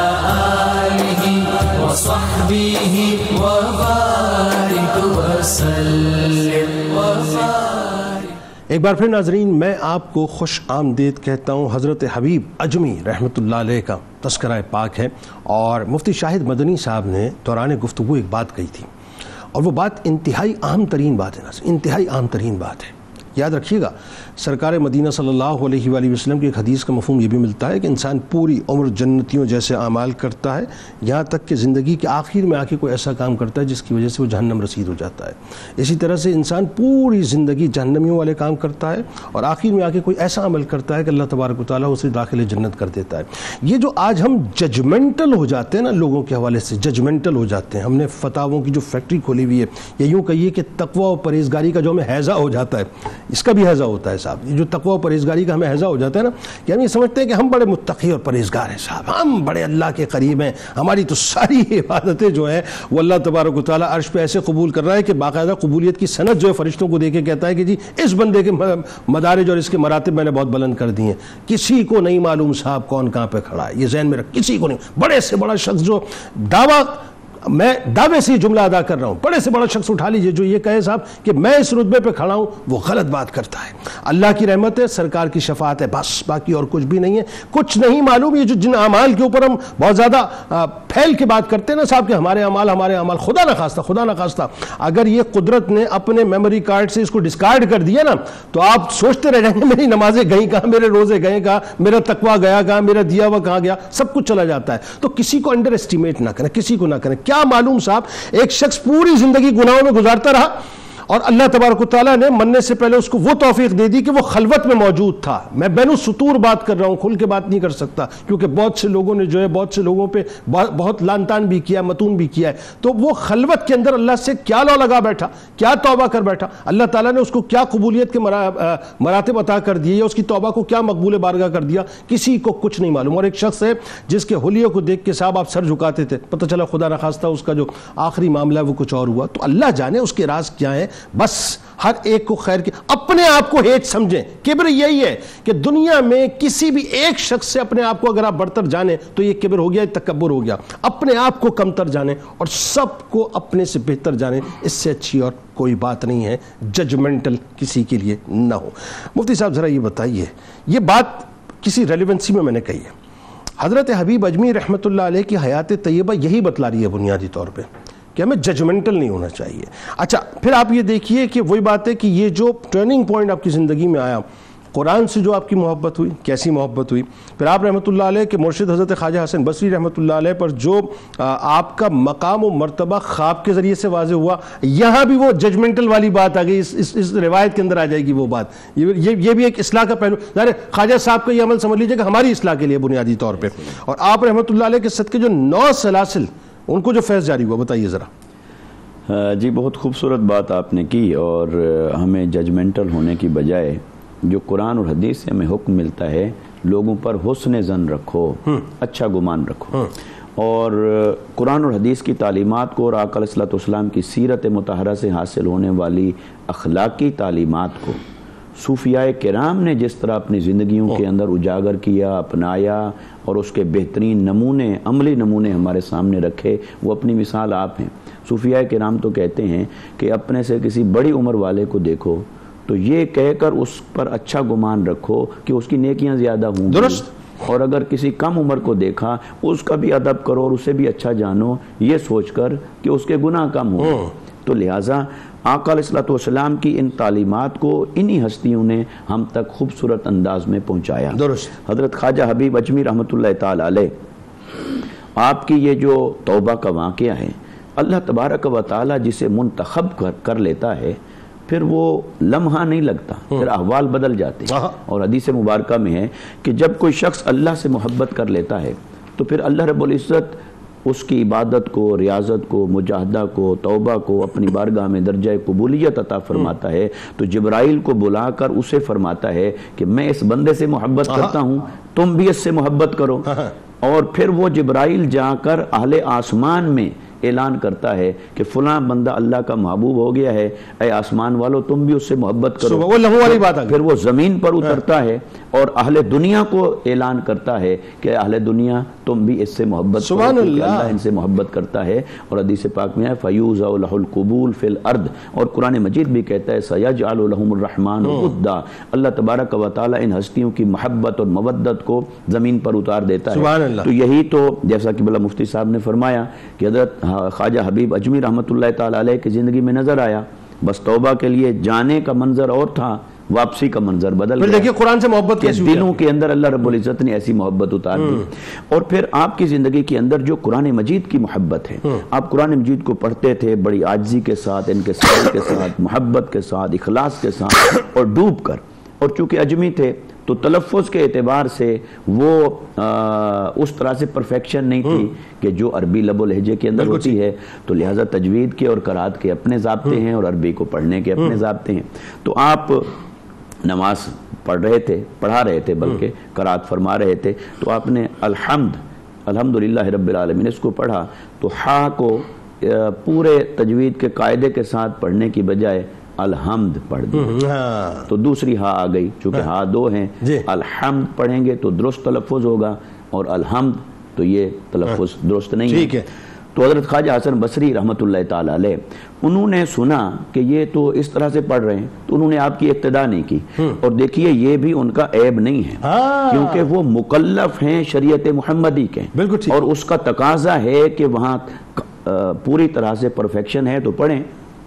وصحبه وبارك وسلم وبارك. ایک بار پھر ناظرین میں آپ کو خوش آمدید کہتا ہوں. حضرت حبیب اجمی رحمۃ اللہ علیہ کا تذکرہ پاک ہے, اور مفتی شاہد مدنی صاحب نے دوران گفتگو ایک بات کہی تھی, اور وہ بات انتہائی اہم ترین بات ہے, انتہائی اہم ترین بات ہے. یاد رکھیے گا سرکار مدینہ صلی اللہ علیہ وآلہ وسلم کی ایک حدیث کا مفہوم یہ بھی ملتا ہے کہ انسان پوری عمر جنتیوں جیسے اعمال کرتا ہے یہاں تک کہ زندگی کے آخر میں آ کے کوئی ایسا کام کرتا ہے جس کی وجہ سے وہ جہنم رسید ہو جاتا ہے. اسی طرح سے انسان پوری زندگی جہنمیوں والے کام کرتا ہے اور آخر میں آ کے کوئی ایسا عمل کرتا ہے کہ اللہ تبارک و تعالیٰ اسے داخل جنت کر دیتا ہے. یہ جو آج ہم ججمنٹل ہو جاتے ہیں نا لوگوں کے حوالے سے ججمنٹل ہو جاتے ہیں, ہم نے فتاووں کی جو فیکٹری کھولی ہوئی ہے, یا یوں کہیے کہ تقوی و پرہیزگاری کا جو ہمیں حیضہ ہو جاتا ہے, اس کا بھی حیضہ ہوتا ہے صاحب. یہ جو تقوی و پرہیزگاری کا ہمیں حیضہ ہو جاتا ہے نا کہ ہم یہ سمجھتے ہیں کہ ہم بڑے متقی اور پرہیزگار ہیں صاحب, ہم بڑے اللہ کے قریب ہیں, ہماری تو ساری عبادتیں جو ہیں وہ اللہ تبارک و تعالیٰ عرش پہ ایسے قبول کر رہا ہے کہ باقاعدہ قبولیت کی سند جو ہے فرشتوں کو دے کے کہتا ہے کہ جی اس بندے کے مدارج اور اس کے مراتب میں نے بہت بلند کر دی ہیں. کسی کو نہیں معلوم صاحب کون کہاں پہ کھڑا ہے, یہ ذہن میں رکھ, کسی کو نہیں. بڑے سے بڑا شخص جو میں دعوے سے یہ جملہ ادا کر رہا ہوں, بڑے سے بڑا شخص اٹھا لیجئے جو یہ کہے صاحب کہ میں اس رتبے پہ کھڑا ہوں, وہ غلط بات کرتا ہے. اللہ کی رحمت ہے, سرکار کی شفاعت ہے, بس باقی اور کچھ بھی نہیں ہے. کچھ نہیں معلوم. یہ جو جن اعمال کے اوپر ہم بہت زیادہ پھیل کے بات کرتے ہیں نا صاحب کہ ہمارے اعمال, خدا نہ خواستہ اگر یہ قدرت نے اپنے میموری کارڈ سے اس کو ڈسکارڈ کر دیا نا تو آپ سوچتے رہ جائیں گے میری نمازیں گئیں کہاں, میرے روزے گئے کہاں, میرا تقویٰ گیا کہاں, میرا دیا ہوا کہاں گیا, سب کچھ چلا جاتا ہے. تو کسی کو انڈر اسٹیمیٹ نہ کریں, کسی کو نہ کریں. کیا معلوم صاحب ایک شخص پوری زندگی گناہوں میں گزارتا رہا اور اللہ تبارک و تعالیٰ نے مرنے سے پہلے اس کو وہ توفیق دے دی کہ وہ خلوت میں موجود تھا. میں بین السطور بات کر رہا ہوں, کھل کے بات نہیں کر سکتا کیونکہ بہت سے لوگوں نے جو ہے بہت سے لوگوں پہ بہت لان تان بھی کیا, متون بھی کیا ہے. تو وہ خلوت کے اندر اللہ سے کیا لو لگا بیٹھا, کیا توبہ کر بیٹھا, اللہ تعالیٰ نے اس کو کیا قبولیت کے مراتب عطا کر دیے, یا اس کی توبہ کو کیا مقبول بارگاہ کر دیا, کسی کو کچھ نہیں معلوم. اور ایک شخص ہے جس کے حلیوں کو دیکھ کے صاحب آپ سر جھکاتے تھے, پتہ چلا خدا نخواستہ اس کا جو آخری معاملہ ہے وہ کچھ اور ہوا. تو اللہ جانے اس کے راز کیا ہیں. بس ہر ایک کو خیر کے, اپنے آپ کو ہیچ سمجھیں. کبر یہی ہے کہ دنیا میں کسی بھی ایک شخص سے اپنے آپ کو اگر آپ بڑھتر جانیں تو یہ کبر ہو گیا, یہ تکبر ہو گیا. اپنے آپ کو کمتر جانیں اور سب کو اپنے سے بہتر جانیں, اس سے اچھی اور کوئی بات نہیں ہے. ججمنٹل کسی کے لیے نہ ہو. مفتی صاحب ذرا یہ بتائیے, یہ بات کسی ریلیونسی میں نے کہی ہے, حضرت حبیب اجمی رحمۃ اللہ علیہ کی حیات طیبہ یہی بتلا رہی ہے بنیادی طور پہ کہ ہمیں ججمنٹل نہیں ہونا چاہیے. اچھا پھر آپ یہ دیکھیے کہ وہی بات ہے کہ یہ جو ٹرننگ پوائنٹ آپ کی زندگی میں آیا, قرآن سے جو آپ کی محبت ہوئی, کیسی محبت ہوئی. پھر آپ رحمۃ اللہ علیہ کے مرشد حضرت خواجہ حسن بصری رحمۃ اللہ علیہ پر جو آپ کا مقام و مرتبہ خواب کے ذریعے سے واضح ہوا, یہاں بھی وہ ججمنٹل والی بات آ گئی, اس روایت کے اندر آ جائے گی وہ بات. یہ بھی ایک اصلاح کا پہلو. ظاہر خواجہ صاحب کا یہ عمل سمجھ لیجیے کہ ہماری اصلاح کے لیے بنیادی طور پہ, اور آپ رحمۃ اللہ علیہ کے صدقے جو 9 سلاسل ان کو جو فیض جاری ہوا, بتائیے ذرا. جی بہت خوبصورت بات آپ نے کی, اور ہمیں ججمنٹل ہونے کی بجائے جو قرآن اور حدیث سے ہمیں حکم ملتا ہے لوگوں پر حسن ظن رکھو, اچھا گمان رکھو. اور قرآن اور حدیث کی تعلیمات کو اور آقا علیہ الصلوۃ والسلام کی سیرت مطہرہ سے حاصل ہونے والی اخلاقی تعلیمات کو صوفیاء کرام نے جس طرح اپنی زندگیوں کے اندر اجاگر کیا, اپنایا, اور اس کے بہترین نمونے, عملی نمونے ہمارے سامنے رکھے, وہ اپنی مثال آپ ہیں. صوفیاء کرام تو کہتے ہیں کہ اپنے سے کسی بڑی عمر والے کو دیکھو تو یہ کہہ کر اس پر اچھا گمان رکھو کہ اس کی نیکیاں زیادہ ہوں. درست. اور اگر کسی کم عمر کو دیکھا اس کا بھی ادب کرو اور اسے بھی اچھا جانو, یہ سوچ کر کہ اس کے گناہ کم ہوں. تو لہٰذا آقا علیہ الصلوۃ والسلام کی ان تعلیمات کو انہی ہستیوں نے ہم تک خوبصورت انداز میں پہنچایا. درست. حضرت خواجہ حبیب اجمی رحمۃ اللہ تعالی علیہ, آپ کی یہ جو توبہ کا واقعہ ہے, اللہ تبارک و تعالی جسے منتخب کر لیتا ہے پھر وہ لمحہ نہیں لگتا, پھر احوال بدل جاتے ہیں. اور حدیث مبارکہ میں ہے کہ جب کوئی شخص اللہ سے محبت کر لیتا ہے تو پھر اللہ رب العزت اس کی عبادت کو, ریاضت کو, مجاہدہ کو, توبہ کو اپنی بارگاہ میں درجہ قبولیت عطا فرماتا ہے. تو جبرائیل کو بلا کر اسے فرماتا ہے کہ میں اس بندے سے محبت کرتا ہوں, تم بھی اس سے محبت کرو. اور پھر وہ جبرائیل جا کر اہل آسمان میں اعلان کرتا ہے کہ فلاں بندہ اللہ کا محبوب ہو گیا ہے, اے آسمان والو تم بھی اس سے محبت کرو. وہ لہو والی بات ہے. پھر وہ زمین پر اترتا ہے اور اہل دنیا کو اعلان کرتا ہے کہ اہل دنیا تم بھی اس سے محبت کرو, اللہ ان سے محبت کرتا ہے. اور حدیث پاک میں ہے فیوزع لہ القبول فی الارض, اور قرآن مجید بھی کہتا ہے سیجعل لہم الرحمن ودا, اللہ تبارک و تعالی ان ہستیوں کی محبت اور مودت کو زمین پر اتار دیتا ہے. تو یہی تو جیسا کہ بلا مفتی صاحب نے فرمایا کہ حضرت خواجہ حبیب اجمی رحمۃ اللہ تعالی علیہ کی زندگی میں نظر آیا, بس توبہ کے لیے جانے کا منظر اور تھا, واپسی کا منظر بدل پھر گیا. دیکھیے قرآن سے محبت کہ کیسی ہوئی دلوں کے اندر اللہ رب العزت نے ایسی محبت اتار دی. اور پھر آپ کی زندگی کے اندر جو قرآن مجید کی محبت ہے, آپ قرآن مجید کو پڑھتے تھے بڑی عاجزی کے ساتھ, انکسار کے ساتھ, محبت کے ساتھ, اخلاص کے ساتھ اور ڈوب کر. اور چونکہ اجمی تھے تو تلفظ کے اعتبار سے وہ اس طرح سے پرفیکشن نہیں تھی کہ جو عربی لب و لہجے کے اندر ہوتی ہے, تو لہٰذا تجوید کے اور قرات کے اپنے ضابطے ہیں اور عربی کو پڑھنے کے اپنے ضابطے ہیں. تو آپ نماز پڑھا رہے تھے بلکہ قرات فرما رہے تھے, تو آپ نے الحمدللہ رب العالمین اس کو پڑھا, تو ہا کو پورے تجوید کے قاعدے کے ساتھ پڑھنے کی بجائے الحمد پڑھ دیا, تو دوسری ہا آ گئی. چونکہ ہا دو ہیں, الحمد پڑھیں گے تو درست تلفظ ہوگا, اور الحمد تو یہ تلفظ درست نہیں ہے. تو حضرت خواجہ حسن بصری رحمۃ اللہ تعالی علیہ, انہوں نے سنا کہ یہ تو اس طرح سے پڑھ رہے ہیں, تو انہوں نے آپ کی اقتدا نہیں کی. اور دیکھیے یہ بھی ان کا عیب نہیں ہے, کیونکہ وہ مکلف ہیں شریعت محمدی کے, اور اس کا تقاضا ہے کہ وہاں پوری طرح سے پرفیکشن ہے تو پڑھیں,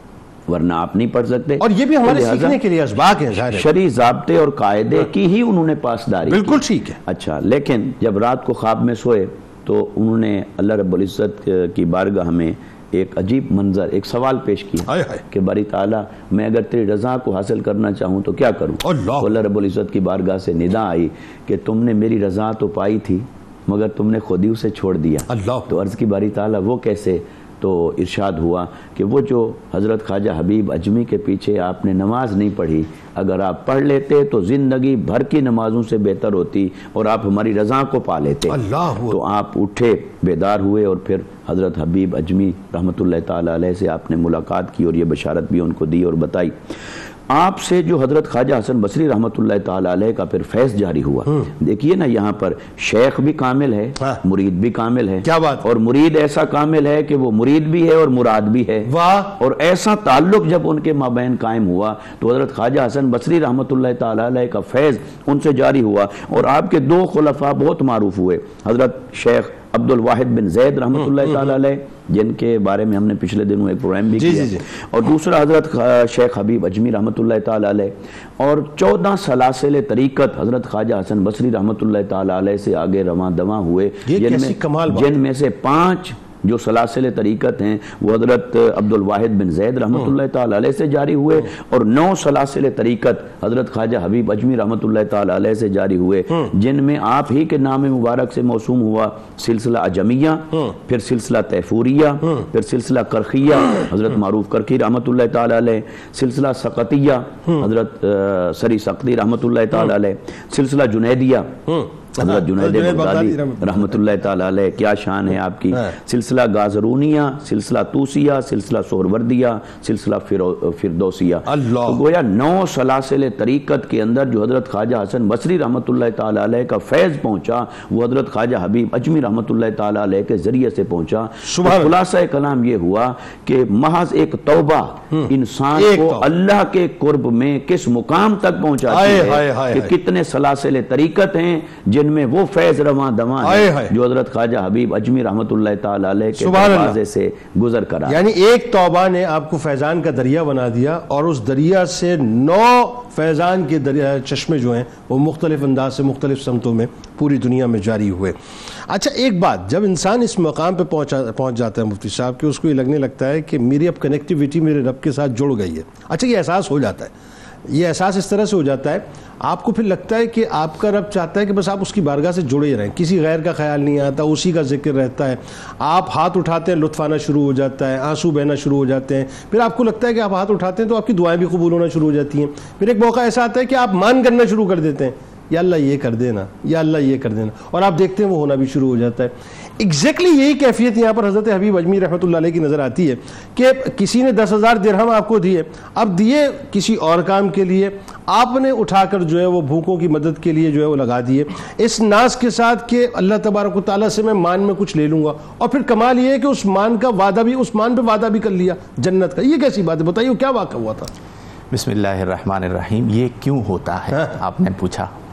ورنہ آپ نہیں پڑھ سکتے. اور یہ بھی ہمارے سیکھنے کے لیے اسباق ہیں, شرعی ضابطے اور قاعدے کی ہی انہوں نے پاسداری. بالکل ٹھیک ہے. اچھا, لیکن جب رات کو خواب میں سوئے تو انہوں نے اللہ رب العزت کی بارگاہ میں ایک عجیب منظر, ایک سوال پیش کیا کہ باری تعالیٰ میں اگر تیری رضا کو حاصل کرنا چاہوں تو کیا کروں؟ اللہ رب العزت کی بارگاہ سے ندا آئی کہ تم نے میری رضا تو پائی تھی مگر تم نے خود ہی اسے چھوڑ دیا. تو عرض کی باری تعالیٰ وہ کیسے؟ تو ارشاد ہوا کہ وہ جو حضرت خواجہ حبیب اجمی کے پیچھے آپ نے نماز نہیں پڑھی, اگر آپ پڑھ لیتے تو زندگی بھر کی نمازوں سے بہتر ہوتی اور آپ ہماری رضا کو پا لیتے. تو آپ اٹھے, بیدار ہوئے, اور پھر حضرت حبیب اجمی رحمۃ اللہ تعالی علیہ سے آپ نے ملاقات کی اور یہ بشارت بھی ان کو دی اور بتائی. آپ سے جو حضرت خواجہ حسن بصری رحمۃ اللہ تعالی علیہ کا پھر فیض جاری ہوا. دیکھیے نا, یہاں پر شیخ بھی کامل ہے, مرید بھی کامل ہے, اور مرید ایسا کامل ہے کہ وہ مرید بھی ہے اور مراد بھی ہے. اور ایسا تعلق جب ان کے مابین قائم ہوا تو حضرت خواجہ حسن بصری رحمۃ اللہ تعالی علیہ کا فیض ان سے جاری ہوا. اور آپ کے دو خلفاء بہت معروف ہوئے, حضرت شیخ عبد الواحد بن زید رحمۃ اللہ تعالی علیہ, جن کے بارے میں ہم نے پچھلے دنوں ایک پروگرام بھی کیا, اور دوسرا حضرت شیخ حبیب اجمی رحمۃ اللہ تعالی علیہ, اور 14 سلاسل طریقت حضرت خواجہ حسن بصری رحمۃ اللہ تعالی علیہ سے آگے رواں دواں ہوئے, جن میں سے 5 جو سلاسل طریقت ہیں وہ حضرت عبد الواحد بن زید رحمۃ اللہ تعالی علیہ سے جاری ہوئے, اور 9 سلاسل طریقت حضرت خواجہ حبیب اجمی رحمۃ اللہ تعالی علیہ سے جاری ہوئے, جن میں آپ ہی کے نام مبارک سے موسوم ہوا سلسلہ اجمیہ, پھر سلسلہ تیفوریہ, پھر سلسلہ کرخیہ حضرت معروف کرخی رحمۃ اللہ تعالی علیہ, سلسلہ سقطیہ حضرت سری سقطی رحمۃ اللہ تعالی علیہ, سلسلہ جنیدیہ حضرت جنید بغدادی رحمۃ اللہ تعالی علیہ, کیا شان ہے آپ کی, سلسلہ گازرونیہ, سلسلہ توسیہ, سلسلہ سہروردیہ, سلسلہ فردوسیہ. تو گویا 9 سلاسل طریقت کے اندر جو حضرت خواجہ حسن بصری رحمۃ اللہ تعالی علیہ کا فیض پہنچا وہ حضرت خواجہ حبیب اجمی رحمۃ اللہ تعالی علیہ کے ذریعے سے پہنچا. خلاصہ کلام یہ ہوا کہ محض ایک توبہ انسان کو اللہ کے قرب میں کس مقام تک پہنچاتی ہے, کہ کتنے سلاسل طریقت ہیں جن میں وہ فیض رواں دواں ہے جو حضرت خواجہ حبیب اجمی رحمۃ اللہ تعالی علیہ کے دروازے سے گزر کر آیا. یعنی ایک توبہ نے آپ کو فیضان کا دریا بنا دیا, اور اس دریا سے 9 فیضان کے چشمے جو ہیں وہ مختلف انداز سے مختلف سمتوں میں پوری دنیا میں جاری ہوئے. اچھا, ایک بات, جب انسان اس مقام پہ پہنچ جاتا ہے مفتی صاحب کہ اس کو یہ لگنے لگتا ہے کہ میری اب کنیکٹیویٹی میرے رب کے ساتھ جڑ گئی ہے. اچھا, یہ احساس ہو جاتا ہے, یہ احساس اس طرح سے ہو جاتا ہے, آپ کو پھر لگتا ہے کہ آپ کا رب چاہتا ہے کہ بس آپ اس کی بارگاہ سے جڑے رہیں, کسی غیر کا خیال نہیں آتا, اسی کا ذکر رہتا ہے. آپ ہاتھ اٹھاتے ہیں, لطف آنا شروع ہو جاتا ہے, آنسو بہنا شروع ہو جاتے ہیں. پھر آپ کو لگتا ہے کہ آپ ہاتھ اٹھاتے ہیں تو آپ کی دعائیں بھی قبول ہونا شروع ہو جاتی ہیں. پھر ایک موقع ایسا آتا ہے کہ آپ مان کرنا شروع کر دیتے ہیں, یا اللہ یہ کر دینا, یا اللہ یہ کر دینا, اور آپ دیکھتے ہیں وہ ہونا بھی شروع ہو جاتا ہے. ایگزیکٹلی یہی کیفیت یہاں پر حضرت حبیب اجمی رحمۃ اللہ علیہ کی نظر آتی ہے کہ کسی نے 10,000 درہم آپ کو دیے, اب دیے کسی اور کام کے لیے, آپ نے اٹھا کر جو ہے وہ بھوکوں کی مدد کے لیے جو ہے وہ لگا دیے, اس ناز کے ساتھ کہ اللہ تبارک و تعالیٰ سے میں مان میں کچھ لے لوں گا, اور پھر کمال یہ ہے کہ اس مان کا وعدہ بھی, اس مان پہ وعدہ بھی کر لیا جنت کا. یہ کیسی بات ہے, بتائیے کیا واقعہ ہوا تھا؟ بسم اللہ الرحمن الرحیم. یہ کیوں ہوتا ہے آپ نے پوچھا.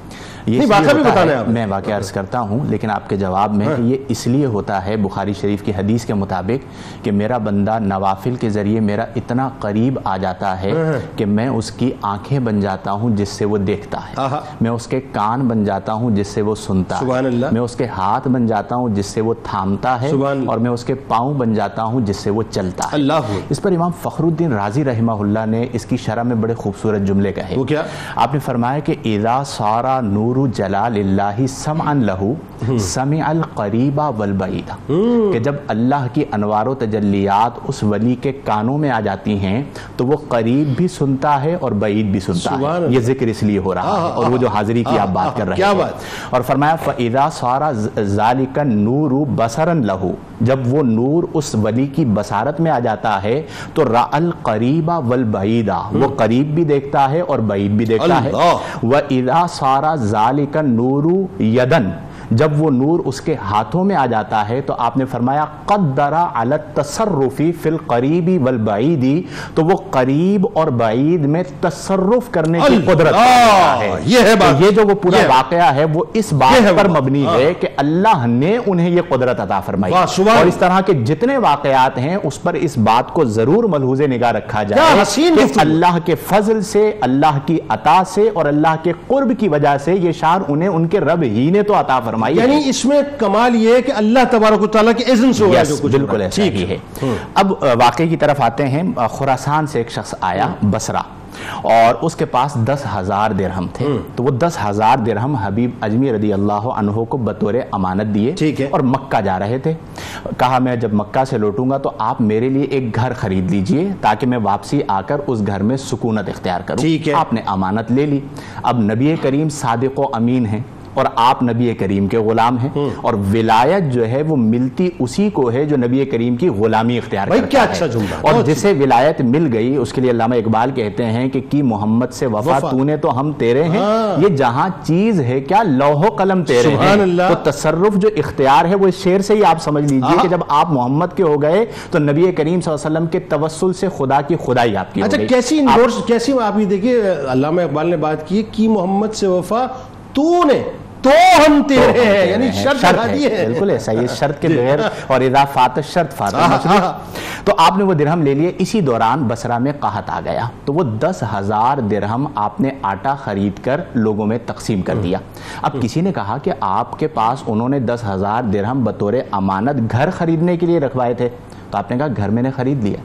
نہیں واقعہ بھی بتانا ہے آپ. میں واقعہ عرض کرتا ہوں لیکن آپ کے جواب میں کہ یہ اس لیے ہوتا ہے بخاری شریف کی حدیث کے مطابق کہ میرا بندہ نوافل کے ذریعے میرا اتنا قریب آ جاتا ہے کہ میں اس کی آنکھیں بن جاتا ہوں جس سے وہ دیکھتا ہے, میں اس کے کان بن جاتا ہوں جس سے وہ سنتا ہے, میں اس کے ہاتھ بن جاتا ہوں جس سے وہ تھامتا ہے, اور میں اس کے پاؤں بن جاتا ہوں جس سے وہ چلتا ہے. اس پر امام فخر الدین رازی رحمہ اللہ نے اس کی شرح میں بڑے خوبصورت جملے کہے. وہ کیا؟ آپ نے فرمایا کہ اذا صار نور جلال اللہ سمعا لہ سمع القریب والبعید, کہ جب اللہ کی انوار و تجلیات اس ولی کے کانوں میں آ جاتی ہیں تو وہ قریب بھی سنتا ہے اور بعید بھی سنتا ہے. یہ ذکر اس لیے ہو رہا ہے, اور وہ جو حاضری کی آپ بات کر رہے ہیں. اور فرمایا فَإِذَا صَارَ ذَلِكَ النُّورُ بَصَرًا لَهُ, جب وہ نور اس ولی کی بصارت میں آ جاتا ہے تو رَأَ الْقَرِيبَ وَالْبَعِيدَ, وہ قریب بھی دیکھتا ہے اور بعید بھی دیکھتا ہے. وَإِذَا صَارَ ذَلِكَ النُّورُ يَدًا, جب وہ نور اس کے ہاتھوں میں آ جاتا ہے تو آپ نے فرمایا قدر علی التصرف فی القریب والبعید, تو وہ قریب اور بعید میں تصرف کرنے کی قدرت ہے. یہ جو وہ پورا واقعہ ہے وہ اس بات پر مبنی ہے کہ اللہ نے انہیں یہ قدرت عطا فرمائی, اور اس طرح کے جتنے واقعات ہیں اس پر اس بات کو ضرور ملحوظ نگاہ رکھا جائے کہ اللہ کے فضل سے, اللہ کی عطا سے اور اللہ کے قرب کی وجہ سے یہ شان انہیں ان کے رب ہی نے تو عطا فرمائی. یعنی اس میں کمال یہ ہے کہ اللہ تبارک و تعالیٰ کے اذن سے ہو رہا ہے جو کچھ. بالکل ایسا ہی ہے. اب واقعے کی طرف آتے ہیں. خراسان سے ایک شخص آیا بصرہ, اور اس کے پاس 10,000 درہم تھے. تو وہ 10,000 درہم حبیب اجمی رضی اللہ عنہ کو بطور امانت دیے, اور مکہ جا رہے تھے. کہا میں جب مکہ سے لوٹوں گا تو آپ میرے لیے ایک گھر خرید لیجئے تاکہ میں واپسی آ کر اس گھر میں سکونت اختیار کروں. آپ نے امانت لے لی. اب نبی کریم صادق و امین ہیں اور آپ نبی کریم کے غلام ہیں, اور ولایت جو ہے وہ ملتی اسی کو ہے جو نبی کریم کی غلامی اختیار کرتا ہے. کیا اچھا جملہ. اور جسے ولایت مل گئی اس کے لیے علامہ اقبال کہتے ہیں کہ کی محمد سے وفا تو نے تو ہم تیرے ہیں, یہ جہاں چیز ہے کیا لوح و قلم تیرے ہیں. تو تصرف جو اختیار ہے وہ اس شعر سے ہی آپ سمجھ لیجئے کہ جب آپ محمد کے ہو گئے تو نبی کریم صلی اللہ علیہ وسلم کے توسل سے خدا کی خدائی آپ کی ہو گئی. کیسی آپ یہ دیکھیے علامہ اقبال نے بات کی کی محمد سے وفا تو نے تو ہم تیرے ہیں, یعنی شرط لگا دی ہے. بالکل ایسا ہی شرط کے بغیر, اور اذا فات الشرط فات المشرط. تو آپ نے وہ درہم لے لیے. اسی دوران بصرہ میں قحط آ گیا تو وہ 10,000 درہم آپ نے آٹا خرید کر لوگوں میں تقسیم کر دیا. اب کسی نے کہا کہ آپ کے پاس انہوں نے 10,000 درہم بطور امانت گھر خریدنے کے لیے رکھوائے تھے. تو آپ نے کہا گھر میں نے خرید لیا.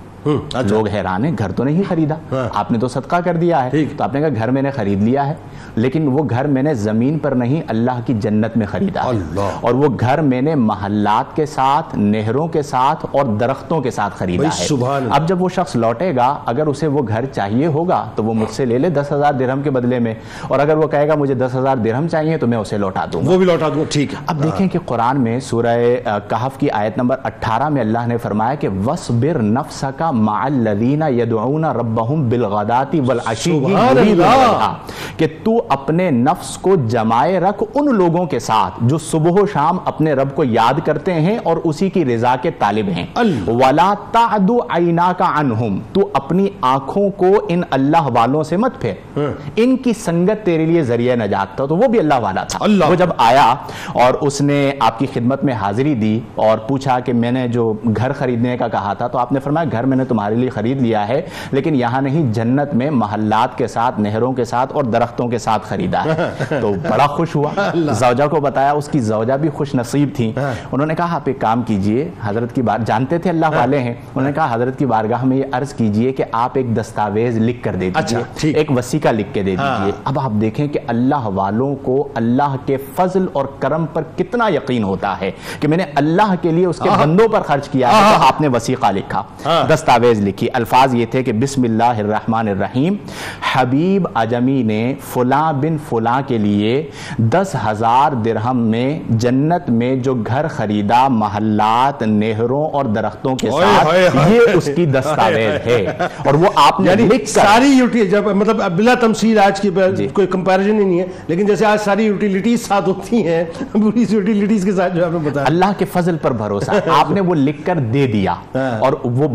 لوگ حیران ہیں, گھر تو نہیں خریدا, آپ نے تو صدقہ کر دیا ہے. تو آپ نے کہا گھر میں نے خرید لیا ہے, لیکن وہ گھر میں نے زمین پر نہیں اللہ کی جنت میں خریدا ہے, اور وہ گھر میں نے محلات کے ساتھ, نہروں کے ساتھ اور درختوں کے ساتھ خریدا ہے. اب جب وہ شخص لوٹے گا, اگر اسے وہ گھر چاہیے ہوگا تو وہ مجھ سے لے لے 10,000 درہم کے بدلے میں, اور اگر وہ کہے گا مجھے 10,000 درہم چاہیے تو میں اسے لوٹا دوں گا, وہ بھی لوٹا دوں. ٹھیک ہے. اب دیکھیں کہ قرآن میں سورہ کہف کی آیت نمبر 18 میں اللہ نے فرمایا کہ وَاصْبِرْ نَفْسَكَ مَعَ الَّذِينَ يَدْعُونَ رَبَّهُمْ بِالْغَدَاةِ وَالْعَشِيِّ يُرِيدُونَ وَجْهَهُ, کہ تو اپنے نفس کو جمائے رکھ ان لوگوں کے ساتھ جو صبح و شام اپنے رب کو یاد کرتے ہیں اور اسی کی رضا کے طالب ہیں. وَلَا تَعْدُ عَيْنَاكَ عَنْهُمْ, تو اپنی آنکھوں کو ان اللہ والوں سے مت پھیر, ان کی سنگت تیرے لیے ذریعہ نجات تھا. تو وہ بھی اللہ والا تھا. وہ جب آیا اور اس نے آپ کی خدمت میں حاضری دی اور پوچھا کہ میں نے جو گھر خریدنے کا کہا تھا, تو آپ نے فرمایا گھر میں نے تمہارے لیے خرید لیا ہے, لیکن یہاں نہیں, جنت میں محلات کے ساتھ, نہروں کے ساتھ اور درختوں کے ساتھ خریدا ہے. تو بڑا خوش ہوا. زوجہ کو بتایا, اس کی زوجہ بھی خوش نصیب تھیں. انہوں نے کہا آپ ایک کام کیجئے, حضرت کی بات جانتے تھے اللہ والے ہیں, انہوں نے کہا حضرت کی بارگاہ میں یہ عرض کیجئے کہ آپ ایک دستاویز لکھ کر دے دیجئے, ایک وثیقہ لکھ کے دے دیجئے. اب آپ دیکھیں کہ اللہ والوں کو اللہ کے فضل اور کرم پر کتنا یقین ہوتا ہے کہ میں نے اللہ کے لیے اس کے بندوں پر خرچ کیا ہے. تو آپ نے وثیقہ لکھا, دستاویز لکھی. الفاظ یہ تھے کہ بسم اللہ الرحمن الرحیم, حبیب اجمی نے فلاں بن فلاں کے لیے 10,000 درہم میں جنت میں جو گھر خریدا محلات, نہروں اور درختوں کے ساتھ, یہ اس کی دستاویز ہے. اور وہ آپ نے لکھ کر ساری جب مطلب بلا تمثیل آج کی کوئی کمپیریزن ہی نہیں ہے, لیکن جیسے آج ساری یوٹیلیٹیز ساتھ ہوتی ہیں, پوری یوٹیلیٹیز کے ساتھ جو آپ نے بتایا, اللہ کے فضل پر بھروسہ, آپ نے وہ لکھ کر دے دیا. اور وہ بڑے خوش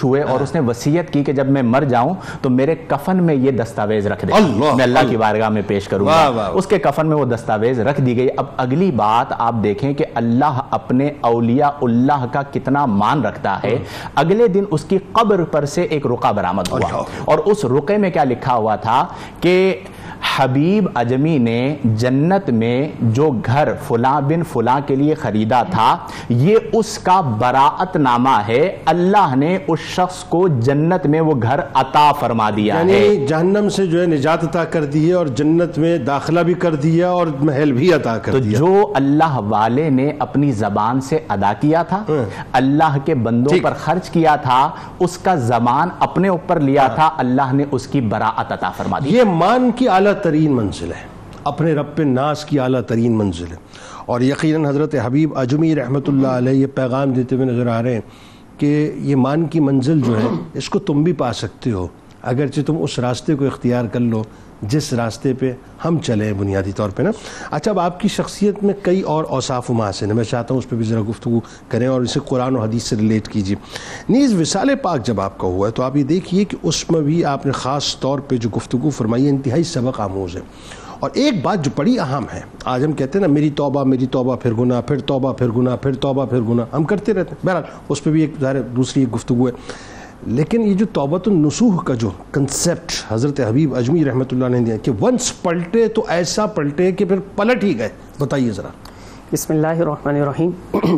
ہوئے اور اس نے وصیت کی کہ جب میں مر جاؤں تو میرے کفن میں یہ دستاویز رکھ دے، میں اللہ کی بارگاہ میں پیش کروں گا۔ اس کے کفن میں وہ دستاویز رکھ دی گئی۔ اب اگلی بات آپ دیکھیں کہ اللہ اپنے اولیاء اللہ کا کتنا مان رکھتا ہے۔ اگلے دن اس کی قبر پر سے ایک رقعہ برآمد ہوا اور اس رقعے میں کیا لکھا ہوا تھا کہ حبیب اجمی نے جنت میں جو گھر فلاں بن فلاں کے لیے خریدا تھا یہ اس کا براءت نامہ ہے، اللہ نے اس شخص کو جنت میں وہ گھر عطا فرما دیا ہے، یعنی جہنم سے جو ہے نجات عطا کر دی ہے اور جنت میں داخلہ بھی کر دیا اور محل بھی عطا کر دیا۔ تو جو اللہ والے نے اپنی زبان سے ادا کیا تھا، اللہ کے بندوں پر خرچ کیا تھا، اس کا زمان اپنے اوپر لیا تھا، اللہ نے اس کی براءت عطا فرما دی۔ یہ مان کی اعلیٰ ترین منزل ہے، اپنے رب ناز کی اعلیٰ ترین منزل ہے، اور یقیناً حضرت حبیب اجمی رحمۃ اللہ علیہ یہ پیغام دیتے ہوئے نظر آ رہے ہیں کہ یہ مان کی منزل جو ہے اس کو تم بھی پا سکتے ہو اگرچہ تم اس راستے کو اختیار کر لو جس راستے پہ ہم چلیں بنیادی طور پہ نا۔ اچھا، اب آپ کی شخصیت میں کئی اور اوصاف و محاسن ہیں، میں چاہتا ہوں اس پہ بھی ذرا گفتگو کریں اور اسے قرآن و حدیث سے ریلیٹ کیجیے۔ نیز وصال پاک جب آپ کا ہوا ہے تو آپ یہ دیکھیے کہ اس میں بھی آپ نے خاص طور پہ جو گفتگو فرمائی ہے انتہائی سبق آموز ہے، اور ایک بات جو بڑی اہم ہے، آج ہم کہتے ہیں نا میری توبہ پھر گناہ، پھر توبہ پھر گناہ، پھر توبہ پھر گناہ، ہم کرتے رہتے ہیں، بہرحال اس پہ بھی ایک ظاہر دوسری ایک گفتگو ہے، لیکن یہ جو توبۃ النصوح کا جو کنسیپٹ حضرت حبیب اجمی رحمۃ اللہ نے دیا کہ ونس پلٹے تو ایسا پلٹے کہ پھر پلٹ ہی گئے، بتائیے ذرا۔ بسم اللہ الرحمن الرحیم۔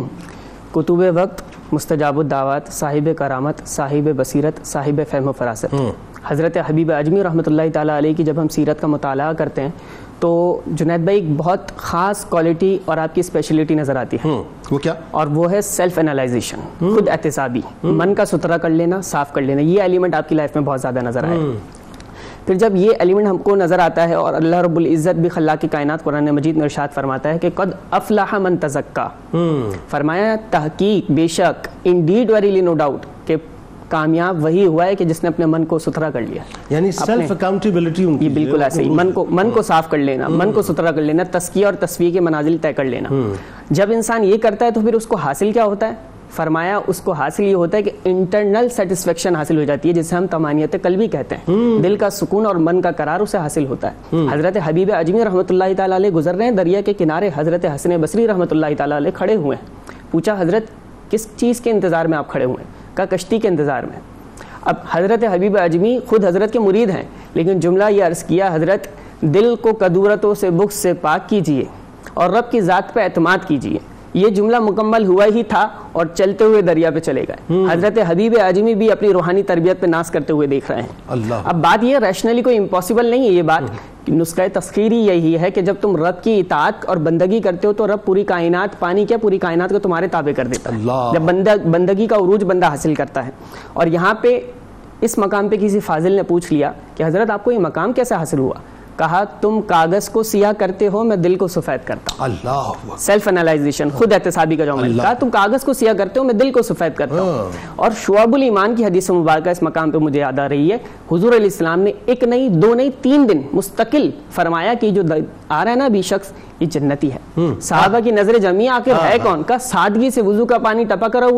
کتب وقت، مستجاب الدعوات، صاحب کرامت، صاحب بصیرت، صاحب فہم و فراست، حضرت حبیب اجمی رحمۃ اللہ تعالیٰ علیہ کی جب ہم سیرت کا مطالعہ کرتے ہیں تو جنید بھائی ایک بہت خاص کوالٹی اور آپ کی اسپیشلٹی نظر آتی ہے، وہ کیا؟ اور وہ ہے سیلف انالائزیشن، خود احتسابی، من کا ستھرا کر لینا، صاف کر لینا۔ یہ ایلیمنٹ آپ کی لائف میں بہت زیادہ نظر آئے۔ پھر جب یہ ایلیمنٹ ہم کو نظر آتا ہے اور اللہ رب العزت بھی خلاق کائنات قرآن مجید میں ارشاد فرماتا ہے کہ قد افلح من تزکا، فرمایا تحقیق، بے شک، انڈیڈ ویریلی نو ڈاؤٹ، کہ کامیاب وہی ہوا ہے کہ جس نے اپنے من کو ستھرا کر لیا، یعنی سیلف اکاؤنٹیبلٹی ان کی، یہ بالکل ایسے ہی من کو صاف کر لینا، من کو ستھرا کر لینا، تزکیہ اور تصفیہ کے منازل طے کر لینا۔ جب انسان یہ کرتا ہے تو پھر اس کو حاصل کیا ہوتا ہے؟ فرمایا اس کو حاصل یہ ہوتا ہے کہ انٹرنل سیٹسفیکشن حاصل ہو جاتی ہے، جسے ہم طمانینت قلبی کہتے ہیں، دل کا سکون اور من کا قرار اسے حاصل ہوتا ہے۔ حضرت حبیب اجمی رحمۃ اللہ تعالیٰ علیہ گزر رہے ہیں دریا کے کنارے، حضرت حسن بصری رحمۃ اللہ تعالیٰ علیہ کھڑے ہوئے ہیں، پوچھا حضرت کس چیز کے انتظار میں آپ کھڑے ہوئے ہیں؟ کہا کشتی کے انتظار میں۔ اب حضرت حبیب اجمی خود حضرت کے مرید ہیں، لیکن جملہ یہ عرض کیا حضرت دل کو کدورتوں سے بغض سے پاک کیجئے اور رب کی ذات پہ اعتماد کیجئے۔ یہ جملہ مکمل ہوا ہی تھا اور چلتے ہوئے دریا پہ چلے گئے۔ حضرت حبیب اجمی بھی اپنی روحانی تربیت پہ ناز کرتے ہوئے دیکھ رہے ہیں۔ اب بات یہ ریشنلی کوئی امپاسبل نہیں ہے، یہ بات نسخہ تسخیری یہی ہے کہ جب تم رب کی اطاعت اور بندگی کرتے ہو تو رب پوری کائنات، پانی کیا پوری کائنات کو تمہارے تابع کر دیتا ہے جب بندگی کا عروج بندہ حاصل کرتا ہے۔ اور یہاں پہ اس مقام پہ کسی فاضل نے پوچھ لیا کہ حضرت آپ کو یہ مقام کیسے حاصل ہوا؟ کہا تم کاغذ کو سیاہ کرتے ہو، میں دل کو سفید کرتا ہوں۔ اللہ، سیلف انالائزیشن، خود احتسابی کا جو عمل، کہا تم کاغذ کو سیاہ کرتے ہو، میں دل کو سفید کرتا ہوں۔ اور شعب الایمان کی حدیث مبارکہ اس مقام پہ مجھے یاد آ رہی ہے، حضور علیہ السلام نے ایک نہیں، دو نہیں، 3 دن مستقل فرمایا کہ جو آ رہا ہے نا ابھی شخص، یہ جنتی ہے۔ صحابہ کی نظر جمعی آخر ہے کون؟ کا سادگی سے وضو کا پانی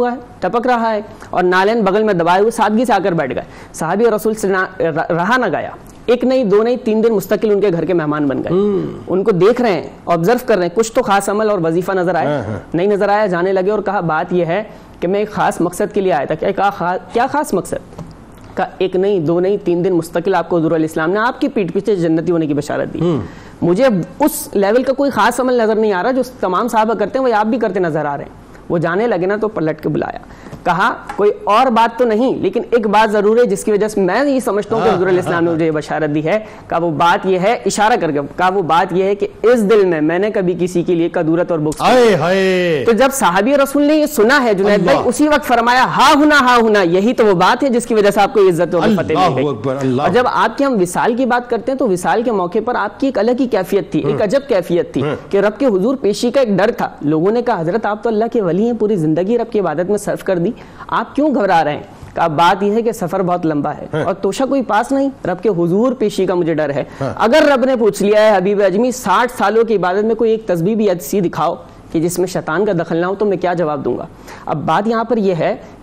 ٹپک رہا ہے اور نالین بغل میں دبائے ہوئے سادگی سے آ کر بیٹھ گئے۔ صحابی رسول سے رہا نہ گیا، ایک نہیں، دو نہیں، 3 دن مستقل ان کے گھر کے مہمان بن گئے، ان کو دیکھ رہے ہیں، آبزرو کر رہے ہیں، کچھ تو خاص عمل اور وظیفہ نظر آیا نہیں نظر آیا، جانے لگے اور کہا بات یہ ہے کہ میں ایک خاص مقصد کے لیے آیا تھا۔ کیا خاص مقصد؟ کا ایک نہیں، دو نہیں، 3 دن مستقل آپ کو حضور علیہ السلام نے آپ کی پیٹھ پیچھے جنتی ہونے کی بشارت دی۔ مجھے اس لیول کا کوئی خاص عمل نظر نہیں آ رہا جو تمام صحابہ کرتے ہیں، وہ آپ بھی کرتے نظر آ رہے ہیں۔ وہ جانے لگے نا تو پلٹ کے بلایا، کہا کوئی اور بات تو نہیں، لیکن ایک بات ضرور ہے جس کی وجہ سے میں یہ سمجھتا ہوں کہ حضور علیہ السلام نے مجھے یہ بشارت دی ہے۔ کہا وہ بات یہ ہے، اشارہ کر کے کہا وہ بات یہ ہے کہ اس دل میں نے کبھی کسی کے لیے کدورت اور بغض۔ تو جب صحابی رسول نے یہ سنا ہے جنید بھائی، اسی وقت فرمایا ہاں ہونا، یہی تو وہ بات ہے جس کی وجہ سے آپ کو عزت و فتح مل گئی۔ اور جب آپ کے ہم وصال کی بات کرتے ہیں تو وصال کے موقع پر آپ کی ایک الگ ہی کیفیت تھی، ایک عجب کیفیت تھی کہ رب کے حضور پیشی کا ایک ڈر تھا۔ لوگوں نے کہا حضرت آپ تو اللہ کے ولی ہیں، پوری زندگی رب کی عبادت میں صرف کر دی، آپ کیوں گھبرا رہے ہیں؟ کہ بات یہ ہے کہ سفر بہت لمبا ہے اور توشہ کوئی پاس نہیں، رب کے حضور پیشی کا مجھے ڈر ہے۔ اگر رب نے پوچھ لیا ہے حبیب اجمی 60 سالوں کی عبادت میں کوئی ایک تسبیح بھی ایسی دکھاؤ کہ جس میں شیطان کا دخل نہ ہو، تو میں کیا جواب دوں گا؟ اب بات یہاں پر یہ ہے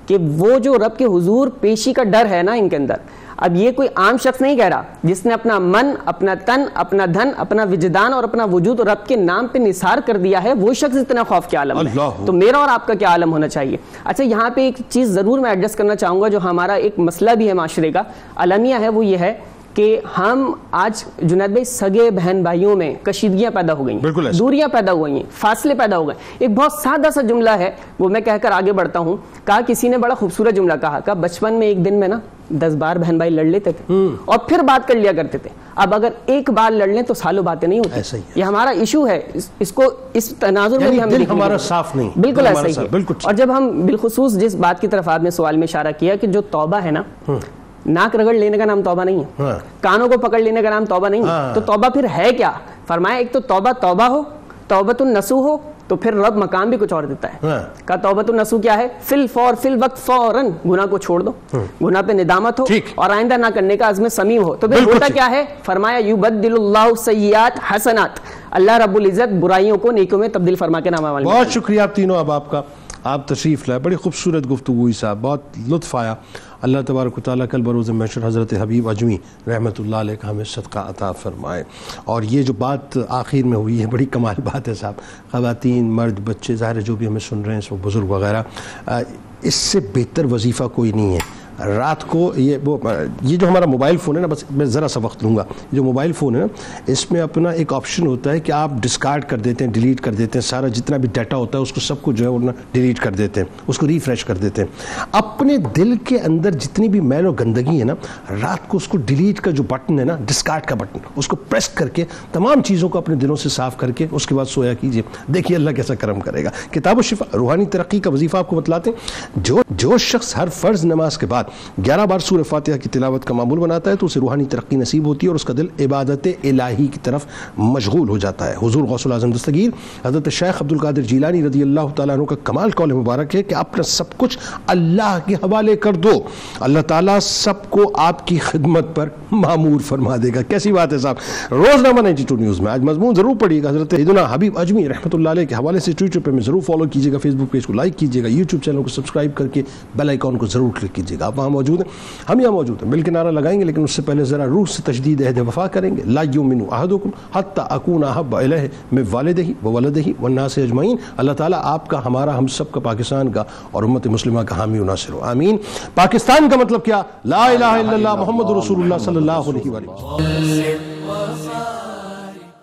کہ وہ جو رب کے حضور پیشی کا ڈر ہے نا ان کے اندر، اب یہ کوئی عام شخص نہیں کہہ رہا، جس نے اپنا من، اپنا تن، اپنا دھن، اپنا وجدان اور اپنا وجود رب کے نام پہ نثار کر دیا ہے، وہ شخص اتنا خوف کے عالم ہے. تو میرا اور آپ کا کیا عالم ہونا چاہیے. اچھا یہاں پہ ایک چیز ضرور میں ایڈریس کرنا چاہوں گا جو ہمارا ایک مسئلہ بھی ہے معاشرے کا، المیہ ہے، وہ یہ ہے کہ ہم آج جنید بھائی سگے بہن بھائیوں میں کشیدگیاں پیدا ہو گئی ہیں، دوریاں پیدا ہو گئی ہیں، فاصلے پیدا ہو گئے. ایک بہت سادہ سا جملہ ہے وہ میں کہہ کر آگے بڑھتا ہوں. کہا کسی نے بڑا خوبصورت جملہ کہا بچپن میں ایک دن میں نا 10 بار بہن بھائی لڑ لیتے تھے اور پھر بات کر لیا کرتے تھے. اب اگر ایک بار لڑ لیں تو سالوں باتیں نہیں ہوتی. یہ ہمارا ایشو ہے، اس کو اس تناظر میں بھی ہم ہمارا صاف نہیں. بالکل ایسا ہی ہے. اور جب ہم بالخصوص جس بات کی طرف آپ نے سوال میں اشارہ کیا کہ جو توبہ ہے نا، ناک رگڑ لینے کا نام توبہ نہیں ہے، کانوں کو پکڑ لینے کا نام توبہ نہیں ہے. تو توبہ پھر ہے کیا؟ فرمایا ایک تو توبہ ہو، توبۃ النصوح ہو، تو پھر رب مقام بھی کچھ اور دیتا ہے. کہا توبۃ النصوح کیا ہے؟ فی الوقت فوراً گناہ کو چھوڑ دو، گناہ پہ ندامت ہو اور آئندہ نہ کرنے کا عزم صمیم ہو. تو پھر ہوتا کیا ہے؟ فرمایا یبدل اللہ سیئات حسنات، اللہ رب العزت برائیوں کو نیکیوں میں تبدیل فرما کے نام. بہت شکریہ آپ تینوں. اب آپ کا آپ تشریف لائے، بڑی خوبصورت گفتگو ہوئی صاحب، بہت لطف آیا. اللہ تبارک و تعالیٰ کل بروز محشر حضرت حبیب اجمی رحمۃ اللہ علیہ کا ہمیں صدقہ عطا فرمائے. اور یہ جو بات آخر میں ہوئی ہے بڑی کمال بات ہے صاحب. خواتین، مرد، بچے، ظاہر ہے جو بھی ہمیں سن رہے ہیں اس وقت بزرگ وغیرہ، اس سے بہتر وظیفہ کوئی نہیں ہے. رات کو یہ جو ہمارا موبائل فون ہے نا، بس میں ذرا سا وقت لوں گا. جو موبائل فون ہے نا، اس میں اپنا ایک آپشن ہوتا ہے کہ آپ ڈسکارڈ کر دیتے ہیں، ڈیلیٹ کر دیتے ہیں، سارا جتنا بھی ڈیٹا ہوتا ہے اس کو سب کو جو ہے وہ ڈیلیٹ کر دیتے ہیں، اس کو ریفریش کر دیتے ہیں. اپنے دل کے اندر جتنی بھی میل و گندگی ہے نا، رات کو اس کو ڈیلیٹ کا جو بٹن ہے نا، ڈسکارڈ کا بٹن، اس کو پریس کر کے تمام چیزوں کو اپنے دلوں سے صاف کر کے اس کے بعد سویا کیجیے. دیکھیے اللہ کیسا کرم کرے گا. کتاب الشفا روحانی ترقی کا وظیفہ آپ کو بتلاتے ہیں. جو شخص ہر فرض نماز کے بعد 11 بار سورہ فاتحہ کی تلاوت کا معمول بناتا ہے تو اسے روحانی ترقی نصیب ہوتی ہے اور اس کا دل عبادت الہی کی طرف مشغول ہو جاتا ہے. حضور غوث الاعظم دستگیر حضرت شیخ عبد القادر جیلانی رضی اللہ تعالیٰ عنہ کا کمال قول مبارک ہے کہ اپنا سب کچھ اللہ کے حوالے کر دو، اللہ تعالیٰ سب کو آپ کی خدمت پر معمور فرما دے گا. کیسی بات ہے صاحب. روزنامہ 92 نیوز میں آج مضمون ضرور پڑھیے گا. حضرت سیدنا حبیب اجمی رحمۃ اللہ علیہ کے حوالے سے ٹویٹر پہ میں ضرور فالو کیجیے گا، فیس بک پیج کو لائک کیجیے گا، یوٹیوب چینل کو سبسکرائب کر کے بیل آئیکن کو ضرور کلک کیجیے گا. آپ وہاں موجود ہیں، ہم یہاں موجود ہیں. مل کے نعرہ لگائیں گے لیکن اس سے پہلے ذرا روح سے تجدید عہد وفا کریں گے. لا یؤمن احدکم حتی اکون احب الیہ من والدہ وولدہ والناس اجمعین. اللہ تعالیٰ آپ کا، ہمارا، ہم سب کا، پاکستان کا اور امت مسلمہ کا حامی و ناصر ہو. آمین. پاکستان کا مطلب کیا؟ لا الہ الا اللہ محمد رسول اللہ صلی اللہ علیہ وسلم.